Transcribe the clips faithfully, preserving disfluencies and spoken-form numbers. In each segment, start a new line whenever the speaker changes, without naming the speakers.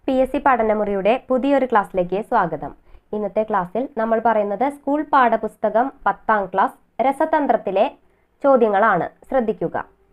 P S C പഠനമുറിയുടെ പുതിയൊരു ക്ലാസ്സിലേക്ക് സ്വാഗതം. ഇന്നത്തെ ക്ലാസ്സിൽ നമ്മൾ പറയുന്നത് സ്കൂൾ പാഠപുസ്തകം പത്താം ക്ലാസ് രസതന്ത്രത്തിലെ ചോദ്യങ്ങളാണ്. ശ്രദ്ധിക്കുക.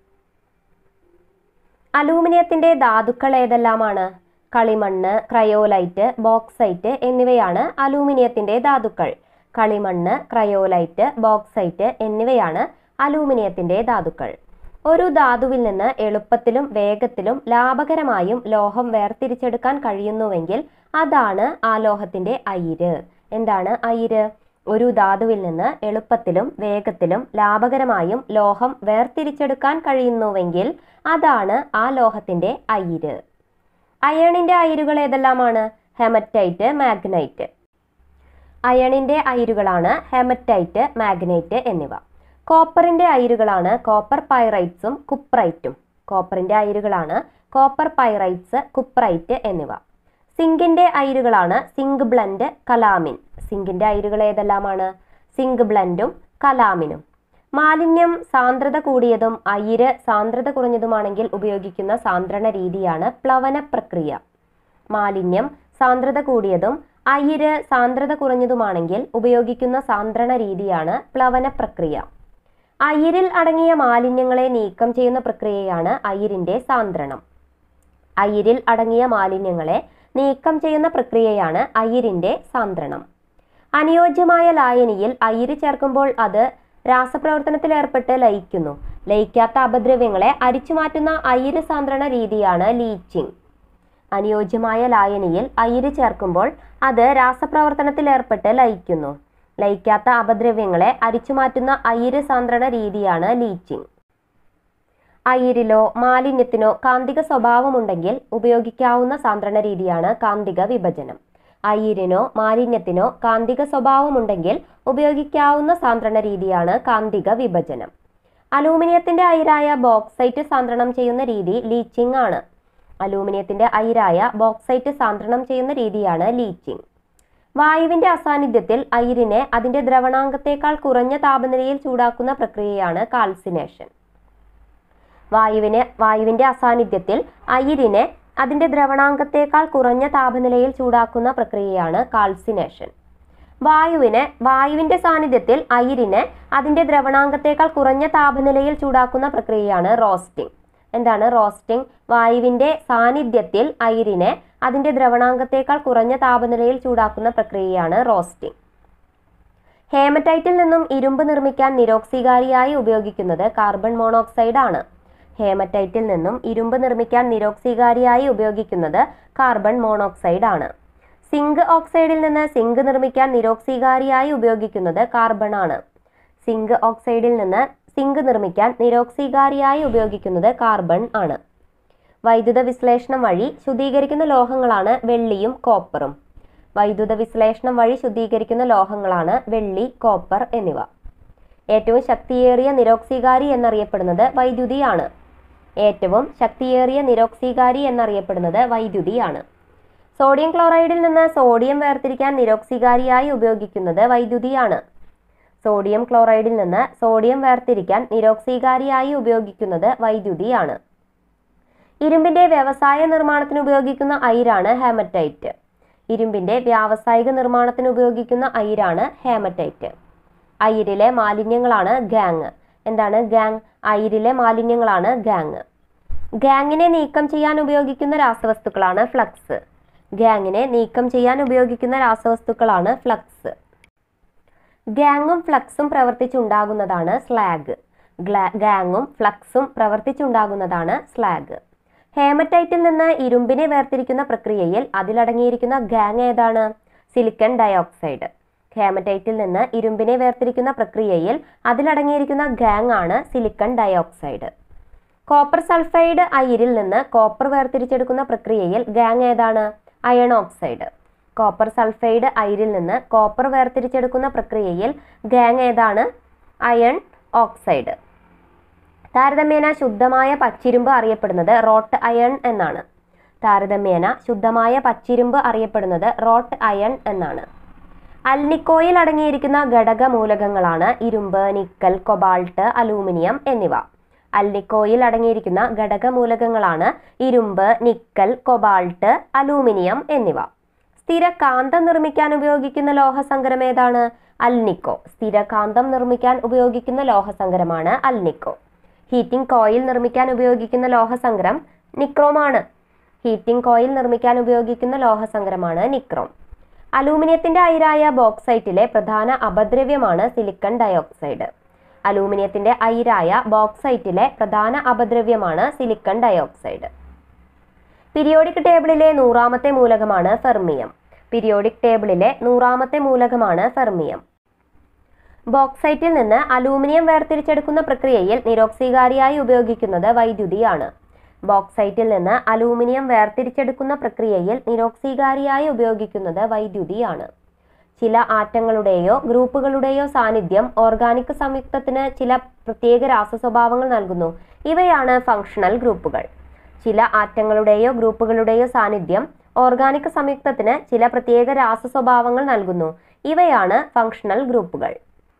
അലൂമിനിയത്തിന്റെ ധാതുക്കൾ ഏതെല്ലാമാണ്? കളിമണ്ണ്, ക്രയോലൈറ്റ്, ബോക്സൈറ്റ് എന്നിവയാണ് അലൂമിനിയത്തിന്റെ ധാതുക്കൾ. കളിമണ്ണ്, ക്രയോലൈറ്റ്, ബോക്സൈറ്റ് എന്നിവയാണ് അലൂമിനിയത്തിന്റെ ധാതുക്കൾ. ഒരു ധാതുവിൽ നിന്ന് എളുപ്പത്തിലും വേഗത്തിലും ലാഭകരമായും ലോഹം വേർതിരിച്ചെടുക്കാൻ കഴിയുന്നുവെങ്കിൽ അതാണ് ആ ലോഹത്തിന്റെ അയിര്. എന്താണ് അയിര്? ഒരു ധാതുവിൽ നിന്ന് എളുപ്പത്തിലും വേഗത്തിലും ലാഭകരമായും ലോഹം വേർതിരിച്ചെടുക്കാൻ കഴിയുന്നുവെങ്കിൽ അതാണ് ആ ലോഹത്തിന്റെ അയിര്. അയണിന്റെ അയിരുകൾ ഏതെല്ലാമാണ്? Hematite, magnetite. അയണിന്റെ അയിരുകളാണ് ഹെമറ്റൈറ്റ്, മാഗ്നൈറ്റ് എന്നിവ. കോപ്പറിന്റെ അയിരുകളാണ് കോപ്പർ പൈറൈറ്റ്സും കുപ്രൈറ്റും. കോപ്പറിന്റെ അയിരുകളാണ് കോപ്പർ പൈറൈറ്റ്സ്, കുപ്രൈറ്റ് എന്നിവ. സിങ്കിന്റെ അയിരുകളാണ് സിങ്ക് ബ്ലൻഡ്, കലാമിൻ. സിങ്കിന്റെ അയിരുകൾ ഏതെല്ലാമാണ്? സിങ്ക് ബ്ലൻഡും കലാമിനും. മാലിന്യം സാന്ദ്രത കൂടിയതും അയിര് സാന്ദ്രത കുറഞ്ഞതുമാണെങ്കിൽ ഉപയോഗിക്കുന്ന സാന്ദ്രണ രീതിയാണ് പ്ലവന പ്രക്രിയ. മാലിന്യം സാന്ദ്രത കൂടിയതും അയിര് സാന്ദ്രത കുറഞ്ഞതുമാണെങ്കിൽ ഉപയോഗിക്കുന്ന സാന്ദ്രണ രീതിയാണ് പ്ലവന പ്രക്രിയ. അയിരിൽ അടങ്ങിയ മാലിന്യങ്ങളെ നീക്കം ചെയ്യുന്ന പ്രക്രിയയാണ് അയിരിന്റെ സാന്ദ്രണം. അയിരിൽ അടങ്ങിയ മാലിന്യങ്ങളെ നീക്കം ചെയ്യുന്ന പ്രക്രിയയാണ് അയിരിന്റെ സാന്ദ്രണം. അനുയോജ്യമായ ലായനിയിൽ അയിര് ചേർക്കുമ്പോൾ അത് രാസപ്രവർത്തനത്തിൽ ഏർപ്പെട്ട് ലയിക്കുന്നു. ലയിക്കാത്ത അപദ്രവ്യങ്ങളെ അരിച്ചുമാറ്റുന്ന അയിര് സാന്ദ്രണ രീതിയാണ് ലീച്ചിങ്. അനുയോജ്യമായ ലായനിയിൽ അയിര് ചേർക്കുമ്പോൾ അത് രാസപ്രവർത്തനത്തിൽ ഏർപ്പെട്ട് ലയിക്കുന്നു. ലയിക്കാത്ത അപദ്രവ്യങ്ങളെ അരിച്ചുമാറ്റുന്ന അയിര് സാന്ദ്രണ രീതിയാണ് ലീച്ചിങ്. അയിരിലോ മാലിന്യത്തിനോ കാന്തിക സ്വഭാവമുണ്ടെങ്കിൽ ഉപയോഗിക്കാവുന്ന സാന്ദ്രണ രീതിയാണ് കാന്തിക വിഭജനം. അയിരിനോ മാലിന്യത്തിനോ കാന്തിക സ്വഭാവമുണ്ടെങ്കിൽ ഉപയോഗിക്കാവുന്ന സാന്ദ്രണ രീതിയാണ് കാന്തിക വിഭജനം. അലൂമിനിയത്തിന്റെ അയിരായ ബോക്സൈറ്റ് സാന്ദ്രണം ചെയ്യുന്ന രീതി ലീച്ചിങ് ആണ്. അലൂമിനിയത്തിന്റെ അയിരായ ബോക്സൈറ്റ് സാന്ദ്രണം ചെയ്യുന്ന രീതിയാണ് ലീച്ചിങ്. വായുവിന്റെ അസാന്നിധ്യത്തിൽ അയിരിനെ അതിന്റെ ദ്രവണാങ്കത്തേക്കാൾ കുറഞ്ഞ താപനിലയിൽ ചൂടാക്കുന്ന പ്രക്രിയയാണ് കാൽസിനേഷൻ. വായുവിനെ വായുവിന്റെ അസാന്നിധ്യത്തിൽ അയിരിനെ അതിന്റെ ദ്രവണാങ്കത്തേക്കാൾ കുറഞ്ഞ താപനിലയിൽ ചൂടാക്കുന്ന പ്രക്രിയയാണ് കാൽസിനേഷൻ. വായുവിനെ വായുവിന്റെ സാന്നിധ്യത്തിൽ അയിരിനെ അതിന്റെ ദ്രവണാങ്കത്തേക്കാൾ കുറഞ്ഞ താപനിലയിൽ ചൂടാക്കുന്ന പ്രക്രിയയാണ് റോസ്റ്റിംഗ്. എന്താണ് റോസ്റ്റിംഗ്? വായുവിന്റെ സാന്നിധ്യത്തിൽ അയിരിനെ അതിന്റെ ദ്രവണാങ്കത്തേക്കാൾ കുറഞ്ഞ താപനിലയിൽ ചൂടാക്കുന്ന പ്രക്രിയയാണ് റോസ്റ്റിംഗ്. ഹേമറ്റൈറ്റിൽ നിന്നും ഇരുമ്പ് നിർമ്മിക്കാൻ നിരോക്സികാരിയായി ഉപയോഗിക്കുന്നത് കാർബൺ മോണോക്സൈഡ് ആണ്. ഹേമറ്റൈറ്റിൽ നിന്നും ഇരുമ്പ് നിർമ്മിക്കാൻ നിരോക്സികാരിയായി ഉപയോഗിക്കുന്നത് കാർബൺ മോണോക്സൈഡ് ആണ്. സിങ്ക് ഓക്സൈഡിൽ നിന്ന് സിങ്ക് നിർമ്മിക്കാൻ നിരോക്സികാരിയായി ഉപയോഗിക്കുന്നത് കാർബൺ ആണ്. സിങ്ക് ഓക്സൈഡിൽ നിന്ന് സിങ്ക് നിർമ്മിക്കാൻ നിരോക്സികാരിയായി ഉപയോഗിക്കുന്നത് കാർബൺ ആണ്. വൈദ്യുത വിശ്ലേഷണം വഴി ശുദ്ധീകരിക്കുന്ന ലോഹങ്ങളാണ് വെള്ളിയും കോപ്പറും. വൈദ്യുത വിശ്ലേഷണം വഴി ശുദ്ധീകരിക്കുന്ന ലോഹങ്ങളാണ് വെള്ളി, കോപ്പർ എന്നിവ. ഏറ്റവും ശക്തിയേറിയ നിരോക്സികാരി എന്നറിയപ്പെടുന്നത് വൈദ്യുതിയാണ്. ഏറ്റവും ശക്തിയേറിയ നിരോക്സികാരി എന്നറിയപ്പെടുന്നത് വൈദ്യുതിയാണ്. സോഡിയം ക്ലോറൈഡിൽ നിന്ന് സോഡിയം വേർതിരിക്കാൻ നിരോക്സികാരിയായി ഉപയോഗിക്കുന്നത് വൈദ്യുതിയാണ്. സോഡിയം ക്ലോറൈഡിൽ നിന്ന് സോഡിയം വേർതിരിക്കാൻ നിരോക്സികാരിയായി ഉപയോഗിക്കുന്നത് വൈദ്യുതിയാണ്. ഇരുമ്പിന്റെ വ്യവസായ നിർമ്മാണത്തിന് ഉപയോഗിക്കുന്ന അയിരാണ് ഹേമറ്റൈറ്റ്. ഇരുമ്പിന്റെ വ്യാവസായിക നിർമ്മാണത്തിന് ഉപയോഗിക്കുന്ന അയിരാണ് ഹേമറ്റൈറ്റ്. അയിരിലെ മാലിന്യങ്ങളാണ് ഗാങ്. എന്താണ് ഗാങ്? അയിരിലെ മാലിന്യങ്ങളാണ് ഗാങ്. ഗാങ്ങിനെ നീക്കം ചെയ്യാൻ ഉപയോഗിക്കുന്ന രാസവസ്തുക്കളാണ് ഫ്ലക്സ്. ഗാങ്ങിനെ നീക്കം ചെയ്യാൻ ഉപയോഗിക്കുന്ന രാസവസ്തുക്കളാണ് ഫ്ലക്സ്. ഗാങ്ങും ഫ്ലക്സും പ്രവർത്തിച്ചുണ്ടാകുന്നതാണ് സ്ലാഗ്. ഗാങ്ങും ഫ്ലക്സും പ്രവർത്തിച്ചുണ്ടാകുന്നതാണ് സ്ലാഗ്. ഹേമറ്റൈറ്റിൽ നിന്ന് ഇരുമ്പിനെ വേർതിരിക്കുന്ന പ്രക്രിയയിൽ അതിലടങ്ങിയിരിക്കുന്ന ഗാങ് ഏതാണ്? Silicon dioxide. ഹേമറ്റൈറ്റിൽ നിന്ന് ഇരുമ്പിനെ വേർതിരിക്കുന്ന പ്രക്രിയയിൽ അതിലടങ്ങിയിരിക്കുന്ന ഗാങ് ആണ് സിലിക്കൺ ഡയോക്സൈഡ്. കോപ്പർ സൾഫൈഡ് അയിരിൽ നിന്ന് കോപ്പർ വേർതിരിച്ചെടുക്കുന്ന പ്രക്രിയയിൽ ഗാങ് ഏതാണ്? Iron oxide. കോപ്പർ സൾഫൈഡ് അയിരിൽ നിന്ന് കോപ്പർ വേർതിരിച്ചെടുക്കുന്ന പ്രക്രിയയിൽ ഗാങ് ഏതാണ്? Iron oxide. താരതമ്യേന ശുദ്ധമായ പച്ചിരുമ്പ് അറിയപ്പെടുന്നത് റോട്ട് അയൺ എന്നാണ്. താരതമ്യേന ശുദ്ധമായ പച്ചിരുമ്പ് അറിയപ്പെടുന്നത് റോട്ട് അയൺ എന്നാണ്. അൽനിക്കോയിൽ അടങ്ങിയിരിക്കുന്ന ഘടക മൂലകങ്ങളാണ് ഇരുമ്പ്, നിക്കൽ, കൊബാൾട്ട്, അലൂമിനിയം എന്നിവ. അൽനിക്കോയിൽ അടങ്ങിയിരിക്കുന്ന ഘടകമൂലകങ്ങളാണ് ഇരുമ്പ്, നിക്കൽ, കൊബാൾട്ട്, അലൂമിനിയം എന്നിവ. സ്ഥിരകാന്തം നിർമ്മിക്കാൻ ഉപയോഗിക്കുന്ന ലോഹസങ്കരം ഏതാണ്? അൽനിക്കോ. സ്ഥിരകാന്തം നിർമ്മിക്കാൻ ഉപയോഗിക്കുന്ന ലോഹസങ്കരമാണ് അൽനിക്കോ. ഹീറ്റിംഗ് കോയിൽ നിർമ്മിക്കാൻ ഉപയോഗിക്കുന്ന ലോഹസങ്കരം നിക്രോമാണ്. ഹീറ്റിംഗ് കോയിൽ നിർമ്മിക്കാൻ ഉപയോഗിക്കുന്ന ലോഹസങ്കരമാണ് നിക്രോം. അലൂമിനിയത്തിന്റെ അയിരായ ബോക്സൈറ്റിലെ പ്രധാന അപദ്രവ്യമാണ് സിലിക്കൺ ഡയോക്സൈഡ്. അലൂമിനിയത്തിന്റെ അയിരായ ബോക്സൈറ്റിലെ പ്രധാന അപദ്രവ്യമാണ് സിലിക്കൺ ഡയോക്സൈഡ്. പീരിയോഡിക് ടേബിളിലെ നൂറാമത്തെ മൂലകമാണ് ഫെർമിയം. പീരിയോഡിക് ടേബിളിലെ നൂറാമത്തെ മൂലകമാണ് ഫെർമിയം. ബോക്സൈറ്റിൽ നിന്ന് അലൂമിനിയം വേർതിരിച്ചെടുക്കുന്ന പ്രക്രിയയിൽ നിരോക്സീകാരിയായി ഉപയോഗിക്കുന്നത് വൈദ്യുതിയാണ്. ബോക്സൈറ്റിൽ നിന്ന് അലൂമിനിയം വേർതിരിച്ചെടുക്കുന്ന പ്രക്രിയയിൽ നിരോക്സീകാരിയായി ഉപയോഗിക്കുന്നത് വൈദ്യുതിയാണ്. ചില ആറ്റങ്ങളുടെയോ ഗ്രൂപ്പുകളുടെയോ സാന്നിധ്യം ഓർഗാനിക് സംയുക്തത്തിന് ചില പ്രത്യേക രാസസ്വഭാവങ്ങൾ നൽകുന്നു. ഇവയാണ് ഫങ്ഷണൽ ഗ്രൂപ്പുകൾ. ചില ആറ്റങ്ങളുടെയോ ഗ്രൂപ്പുകളുടെയോ സാന്നിധ്യം ഓർഗാനിക് സംയുക്തത്തിന് ചില പ്രത്യേക രാസസ്വഭാവങ്ങൾ നൽകുന്നു. ഇവയാണ് ഫങ്ഷണൽ ഗ്രൂപ്പുകൾ.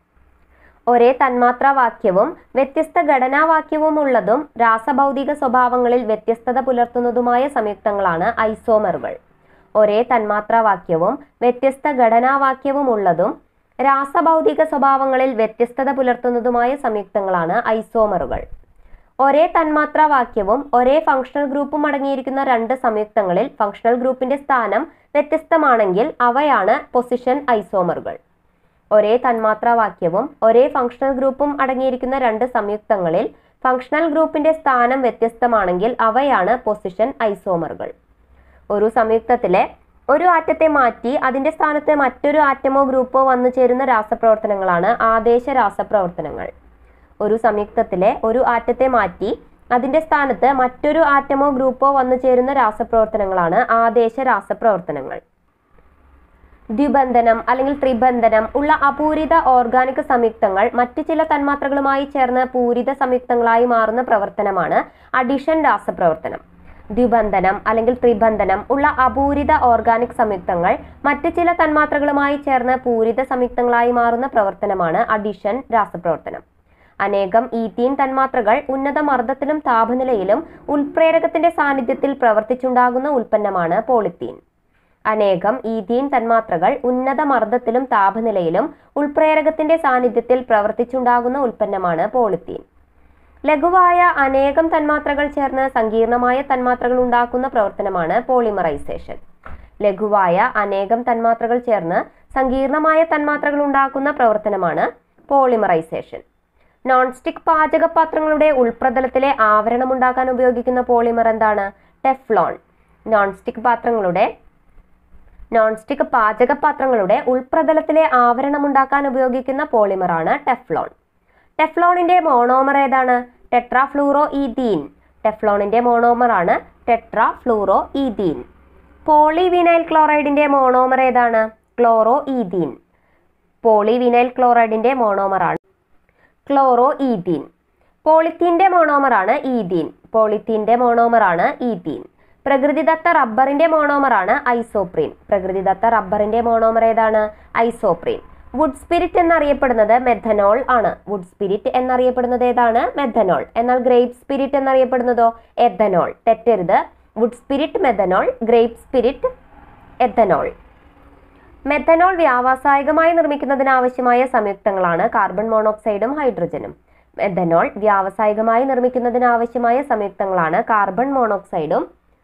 ഒരേ തന്മാത്രാവാക്യവും വ്യത്യസ്ത ഘടനാവാക്യവും ഉള്ളതും രാസഭൗതിക സ്വഭാവങ്ങളിൽ വ്യത്യസ്തത പുലർത്തുന്നതുമായ സംയുക്തങ്ങളാണ് ഐസോമറുകൾ. ഒരേ തന്മാത്രാവാക്യവും വ്യത്യസ്ത ഘടനാവാക്യവും ഉള്ളതും രാസഭൗതിക സ്വഭാവങ്ങളിൽ വ്യത്യസ്തത പുലർത്തുന്നതുമായ സംയുക്തങ്ങളാണ് ഐസോമറുകൾ. ഒരേ തന്മാത്രാവാക്യവും ഒരേ ഫങ്ഷണൽ ഗ്രൂപ്പും അടങ്ങിയിരിക്കുന്ന രണ്ട് സംയുക്തങ്ങളിൽ ഫങ്ഷണൽ ഗ്രൂപ്പിന്റെ സ്ഥാനം വ്യത്യസ്തമാണെങ്കിൽ അവയാണ് പൊസിഷൻ ഐസോമറുകൾ. ഒരേ തന്മാത്രാവാക്യവും ഒരേ ഫങ്ഷണൽ ഗ്രൂപ്പും അടങ്ങിയിരിക്കുന്ന രണ്ട് സംയുക്തങ്ങളിൽ ഫങ്ഷണൽ ഗ്രൂപ്പിന്റെ സ്ഥാനം വ്യത്യസ്തമാണെങ്കിൽ അവയാണ് പൊസിഷൻ ഐസോമറുകൾ. ഒരു സംയുക്തത്തിലെ ഒരു ആറ്റത്തെ മാറ്റി അതിന്റെ സ്ഥാനത്ത് മറ്റൊരു ആറ്റമോ ഗ്രൂപ്പോ വന്നു ചേരുന്ന രാസപ്രവർത്തനങ്ങളാണ് ആദേശ രാസപ്രവർത്തനങ്ങൾ. ഒരു സംയുക്തത്തിലെ ഒരു ആറ്റത്തെ മാറ്റി അതിന്റെ സ്ഥാനത്ത് മറ്റൊരു ആറ്റമോ ഗ്രൂപ്പോ വന്നു ചേരുന്ന രാസപ്രവർത്തനങ്ങളാണ് ആദേശ രാസപ്രവർത്തനങ്ങൾ. ദ്വിബന്ധനം അല്ലെങ്കിൽ ത്രിബന്ധനം ഉള്ള അപൂരിത ഓർഗാനിക് സംയുക്തങ്ങൾ മറ്റു ചില തന്മാത്രകളുമായി ചേർന്ന് പൂരിത സംയുക്തങ്ങളായി മാറുന്ന പ്രവർത്തനമാണ് അഡിഷൻ രാസപ്രവർത്തനം. ദ്വിബന്ധനം അല്ലെങ്കിൽ ത്രിബന്ധനം ഉള്ള അപൂരിത ഓർഗാനിക് സംയുക്തങ്ങൾ മറ്റു ചില തന്മാത്രകളുമായി ചേർന്ന് പൂരിത സംയുക്തങ്ങളായി മാറുന്ന പ്രവർത്തനമാണ് അഡിഷൻ രാസപ്രവർത്തനം. അനേകം ഈഥീൻ തന്മാത്രകൾ ഉന്നത മർദ്ദത്തിലും താപനിലയിലും ഉൽപ്രേരകത്തിന്റെ സാന്നിധ്യത്തിൽ പ്രവർത്തിച്ചുണ്ടാകുന്ന ഉൽപ്പന്നമാണ് പോളിത്തീൻ. അനേകം ഈഥീൻ തന്മാത്രകൾ ഉന്നത മർദ്ദത്തിലും താപനിലയിലും ഉൽപ്രേരകത്തിന്റെ സാന്നിധ്യത്തിൽ പ്രവർത്തിച്ചുണ്ടാകുന്ന ഉൽപ്പന്നമാണ് പോളിത്തീൻ. ലഘുവായ അനേകം തന്മാത്രകൾ ചേർന്ന് സങ്കീർണമായ തന്മാത്രകൾ ഉണ്ടാക്കുന്ന പ്രവർത്തനമാണ് പോളിമറൈസേഷൻ. ലഘുവായ അനേകം തന്മാത്രകൾ ചേർന്ന് സങ്കീർണമായ തന്മാത്രകൾ ഉണ്ടാക്കുന്ന പ്രവർത്തനമാണ് പോളിമറൈസേഷൻ. നോൺ സ്റ്റിക് പാചകപാത്രങ്ങളുടെ ഉൾപ്രതലത്തിലെ ആവരണം ഉണ്ടാക്കാൻ ഉപയോഗിക്കുന്ന പോളിമർ എന്താണ്? ടെഫ്ലോൺ. നോൺ സ്റ്റിക് പാത്രങ്ങളുടെ നോൺ സ്റ്റിക് പാചകപാത്രങ്ങളുടെ ഉൾപ്രതലത്തിലെ ആവരണം ഉണ്ടാക്കാൻ ഉപയോഗിക്കുന്ന പോളിമറാണ് ടെഫ്ലോൺ. ടെഫ്ലോണിന്റെ മോണോമർ ഏതാണ്? ടെട്രാഫ്ലൂറോ ഈഥീൻ. ടെഫ്ലോണിന്റെ മോണോമർ ആണ് ടെട്രാഫ്ലൂറോ ഈഥീൻ. പോളിവിനൈൽ ക്ലോറൈഡിന്റെ മോണോമർ ഏതാണ്? Chloro ethene. പോളിവിനൈൽ ക്ലോറൈഡിന്റെ മോണോമർ ആണ് ക്ലോറോ ഈഥീൻ. പോളിത്തീന്റെ മോണോമർ ആണ് ഈഥീൻ. പോളിത്തീന്റെ മോണോമർ ആണ് ഈഥീൻ. പ്രകൃതിദത്ത റബ്ബറിന്റെ മോണോമർ ആണ് ഐസോപ്രീൻ. പ്രകൃതിദത്ത റബ്ബറിന്റെ മോണോമർ ഏതാണ്? ഐസോപ്രീൻ. വുഡ് സ്പിരിറ്റ് എന്നറിയപ്പെടുന്നത് മെഥനോൾ ആണ്. വുഡ് സ്പിരിറ്റ് എന്നറിയപ്പെടുന്നത് ഏതാണ്? മെഥനോൾ. എന്നാൽ ഗ്രേപ്പ് സ്പിരിറ്റ് എന്നറിയപ്പെടുന്നതോ? എഥനോൾ. തെറ്റരുത്. Wood spirit methanol, grape spirit ethanol. Methanol വ്യാവസായികമായി നിർമ്മിക്കുന്നതിന് ആവശ്യമായ സംയുക്തങ്ങളാണ് കാർബൺ മോണോക്സൈഡും ഹൈഡ്രജനും. മെഥനോൾ വ്യാവസായികമായി നിർമ്മിക്കുന്നതിന് ആവശ്യമായ സംയുക്തങ്ങളാണ് കാർബൺ മോണോക്സൈഡും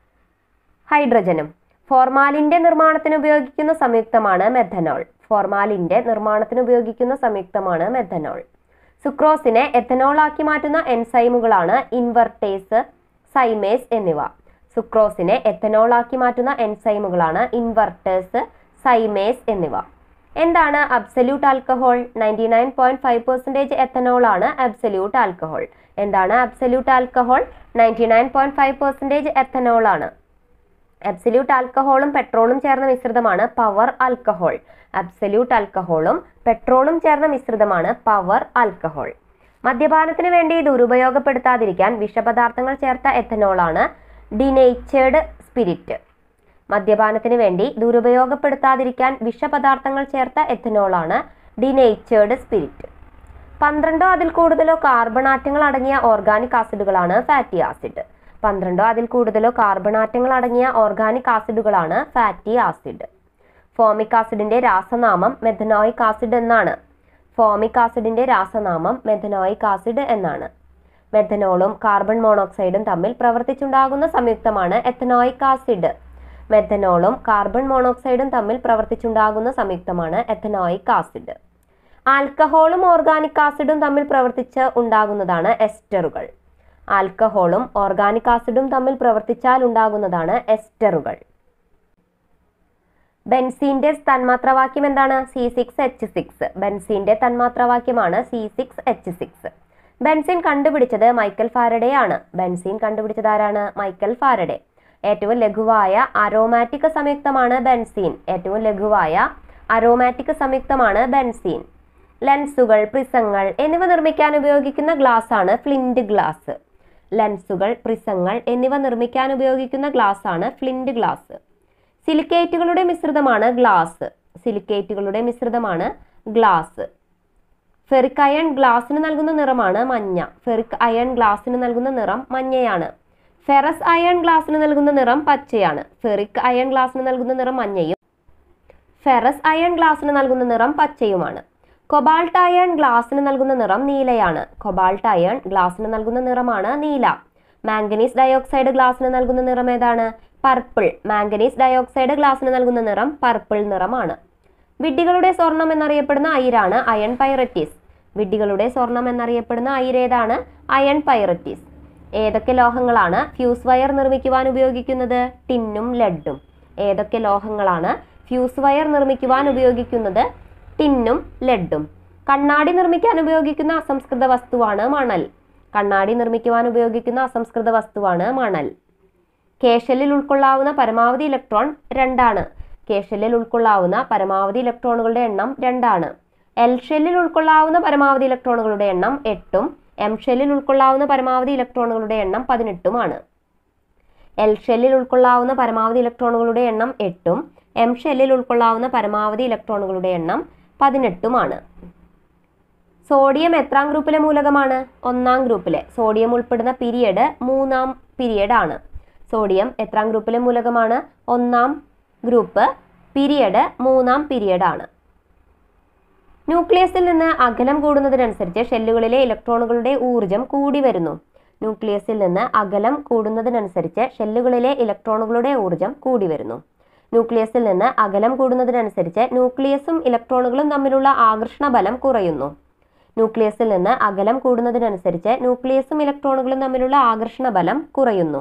ഹൈഡ്രജനും. ഫോർമാലിന്റെ നിർമ്മാണത്തിന് ഉപയോഗിക്കുന്ന സംയുക്തമാണ് മെഥനോൾ. ഫോർമാലിന്റെ നിർമ്മാണത്തിന് ഉപയോഗിക്കുന്ന സംയുക്തമാണ് മെഥനോൾ. സുക്രോസിനെ എഥനോൾ ആക്കി മാറ്റുന്ന എൻസൈമുകളാണ് ഇൻവെർട്ടേസ്, സൈമേസ് എന്നിവ. സുക്രോസിനെ എഥനോൾ ആക്കി മാറ്റുന്ന എൻസൈമുകളാണ് ഇൻവെർട്ടേസ്, സൈമേസ് എന്നിവ. എന്താണ് absolute alcohol? Ninety nine point five percentage ethanol ആണ് അബ്സല്യൂട്ട് ആൽക്കഹോൾ. എന്താണ് absolute alcohol? Ninety nine point five percentage ethanol ആണ്. അബ്സല്യൂട്ട് ആൽക്കഹോളും പെട്രോളും ചേർന്ന മിശ്രിതമാണ് പവർ ആൽക്കഹോൾ. അബ്സല്യൂട്ട് ആൽക്കഹോളും പെട്രോളും ചേർന്ന മിശ്രിതമാണ് പവർ ആൽക്കഹോൾ. മദ്യപാനത്തിന് വേണ്ടി ദുരുപയോഗപ്പെടുത്താതിരിക്കാൻ വിഷപദാർത്ഥങ്ങൾ ചേർത്ത എഥനോളാണ് ഡിനേച്ചേർഡ് സ്പിരിറ്റ്. മദ്യപാനത്തിന് വേണ്ടി ദുരുപയോഗപ്പെടുത്താതിരിക്കാൻ വിഷപദാർത്ഥങ്ങൾ ചേർത്ത എഥനോളാണ് ഡിനേച്ചേർഡ് സ്പിരിറ്റ്. പന്ത്രണ്ടോ അതിൽ കൂടുതലോ കാർബൺ ആറ്റങ്ങൾ അടങ്ങിയ ഓർഗാനിക് ആസിഡുകളാണ് ഫാറ്റി ആസിഡ്. പന്ത്രണ്ടോ അതിൽ കൂടുതലോ കാർബൺ ആറ്റങ്ങൾ അടങ്ങിയ ഓർഗാനിക് ആസിഡുകളാണ് ഫാറ്റി ആസിഡ്. ഫോമിക് ആസിഡിന്റെ രാസനാമം മെഥനോയിക് ആസിഡ് എന്നാണ്. ഫോമിക് ആസിഡിന്റെ രാസനാമം മെഥനോയിക് ആസിഡ് എന്നാണ്. മെഥനോളും കാർബൺ മോണോക്സൈഡും തമ്മിൽ പ്രവർത്തിച്ചുണ്ടാകുന്ന സംയുക്തമാണ് എഥനോയിക് ആസിഡ്. മെഥനോളും കാർബൺ മോണോക്സൈഡും തമ്മിൽ പ്രവർത്തിച്ചുണ്ടാകുന്ന സംയുക്തമാണ് എഥനോയിക് ആസിഡ്. ആൽക്കഹോളും ഓർഗാനിക് ആസിഡും തമ്മിൽ പ്രവർത്തിച്ച് ഉണ്ടാകുന്നതാണ് എസ്റ്ററുകൾ. ആൽക്കഹോളും ഓർഗാനിക് ആസിഡും തമ്മിൽ പ്രവർത്തിച്ചാൽ ഉണ്ടാകുന്നതാണ് എസ്റ്ററുകൾ. ബെൻസീന്റെ തന്മാത്രവാക്യം എന്താണ്? C six H six. ബെൻസീന്റെ തന്മാത്രവാക്യമാണ് C six H six. Benzene കണ്ടുപിടിച്ചത് മൈക്കൽ ഫാരഡേ ആണ്. ബെൻസീൻ കണ്ടുപിടിച്ചത് ആരാണ്? Michael Faraday. ഏറ്റവും ലഘുവായ അരോമാറ്റിക് സംയുക്തമാണ് ബെൻസീൻ. ഏറ്റവും ലഘുവായ അരോമാറ്റിക് സംയുക്തമാണ് ബെൻസീൻ. ലെൻസുകൾ, പ്രിസങ്ങൾ എന്നിവ നിർമ്മിക്കാൻ ഉപയോഗിക്കുന്ന ഗ്ലാസ് ആണ് ഫ്ലിന്റ് ഗ്ലാസ്. ലെൻസുകൾ, പ്രിസങ്ങൾ എന്നിവ നിർമ്മിക്കാൻ ഉപയോഗിക്കുന്ന ഗ്ലാസ് ആണ് ഫ്ലിന്റ് ഗ്ലാസ്. സിലിക്കേറ്റുകളുടെ മിശ്രിതമാണ് ഗ്ലാസ്. സിലിക്കേറ്റുകളുടെ മിശ്രിതമാണ് ഗ്ലാസ്. ഫെറിക് അയൺ ഗ്ലാസിന് നൽകുന്ന നിറമാണ് മഞ്ഞ. ഫെറിക് അയൺ ഗ്ലാസിന് നൽകുന്ന നിറം മഞ്ഞയാണ്. ഫെറസ് അയൺ ഗ്ലാസിന് നൽകുന്ന നിറം പച്ചയാണ്. ഫെറിക് അയൺ ഗ്ലാസിന് നൽകുന്ന നിറം മഞ്ഞയും ഫെറസ് അയൺ ഗ്ലാസിന് നൽകുന്ന നിറം പച്ചയുമാണ്. കൊബാൾട്ട് അയൺ ഗ്ലാസിന് നൽകുന്ന നിറം നീലയാണ്. കൊബാൾട്ട് അയൺ ഗ്ലാസിന് നൽകുന്ന നിറമാണ് നീല. മാംഗനീസ് ഡയോക്സൈഡ് ഗ്ലാസിന് നൽകുന്ന നിറം ഏതാണ്? പർപ്പിൾ. മാംഗനീസ് ഡയോക്സൈഡ് ഗ്ലാസിന് നൽകുന്ന നിറം പർപ്പിൾ നിറമാണ്. വിഡ്ഢികളുടെ സ്വർണം എന്നറിയപ്പെടുന്ന അയിരാണ് അയൺ പൈററ്റീസ്. വിഡ്ഢികളുടെ സ്വർണം എന്നറിയപ്പെടുന്ന അയിരേതാണ്? അയൺ പൈററ്റീസ്. ഏതൊക്കെ ലോഹങ്ങളാണ് ഫ്യൂസ് വയർ നിർമ്മിക്കുവാൻ ഉപയോഗിക്കുന്നത്? ടിന്നും ലെഡും. ഏതൊക്കെ ലോഹങ്ങളാണ് ഫ്യൂസ് വയർ നിർമ്മിക്കുവാൻ ഉപയോഗിക്കുന്നത്? ടിന്നും ലെഡും. കണ്ണാടി നിർമ്മിക്കാൻ ഉപയോഗിക്കുന്ന അസംസ്കൃത വസ്തുവാണ് മണൽ. കണ്ണാടി നിർമ്മിക്കുവാൻ ഉപയോഗിക്കുന്ന അസംസ്കൃത വസ്തുവാണ് മണൽ. കേശലിൽ ഉൾക്കൊള്ളാവുന്ന പരമാവധി ഇലക്ട്രോൺ രണ്ടാണ്. കേശലിൽ ഉൾക്കൊള്ളാവുന്ന പരമാവധി ഇലക്ട്രോണുകളുടെ എണ്ണം രണ്ടാണ്. എൽ ഷെല്ലിൽ ഉൾക്കൊള്ളാവുന്ന പരമാവധി ഇലക്ട്രോണുകളുടെ എണ്ണം എട്ടും എം ഷെല്ലിൽ ഉൾക്കൊള്ളാവുന്ന പരമാവധി ഇലക്ട്രോണുകളുടെ എണ്ണം പതിനെട്ടുമാണ്. എൽ ഷെല്ലിൽ ഉൾക്കൊള്ളാവുന്ന പരമാവധി ഇലക്ട്രോണുകളുടെ എണ്ണം എട്ടും എം ഷെല്ലിൽ ഉൾക്കൊള്ളാവുന്ന പരമാവധി ഇലക്ട്രോണുകളുടെ എണ്ണം പതിനെട്ടുമാണ്. സോഡിയം എത്രാം ഗ്രൂപ്പിലെ മൂലകമാണ്? ഒന്നാം ഗ്രൂപ്പിലെ. സോഡിയം ഉൾപ്പെടുന്ന പീരിയഡ് മൂന്നാം പീരിയഡ് ആണ്. സോഡിയം എത്രാം ഗ്രൂപ്പിലെ മൂലകമാണ്? ഒന്നാം ഗ്രൂപ്പ്. പീരിയഡ് മൂന്നാം പീരിയഡ് ആണ്. ന്യൂക്ലിയസിൽ നിന്ന് അകലം കൂടുന്നതിനനുസരിച്ച് ഷെല്ലുകളിലെ ഇലക്ട്രോണുകളുടെ ഊർജം കൂടി വരുന്നു. ന്യൂക്ലിയസിൽ നിന്ന് അകലം കൂടുന്നതിനനുസരിച്ച് ഷെല്ലുകളിലെ ഇലക്ട്രോണുകളുടെ ഊർജം കൂടി വരുന്നു. ന്യൂക്ലിയസിൽ നിന്ന് അകലം കൂടുന്നതിനനുസരിച്ച് ന്യൂക്ലിയസും ഇലക്ട്രോണുകളും തമ്മിലുള്ള ആകർഷണ ബലം കുറയുന്നു. ന്യൂക്ലിയസിൽ നിന്ന് അകലം കൂടുന്നതിനനുസരിച്ച് ന്യൂക്ലിയസും ഇലക്ട്രോണുകളും തമ്മിലുള്ള ആകർഷണ ബലം കുറയുന്നു.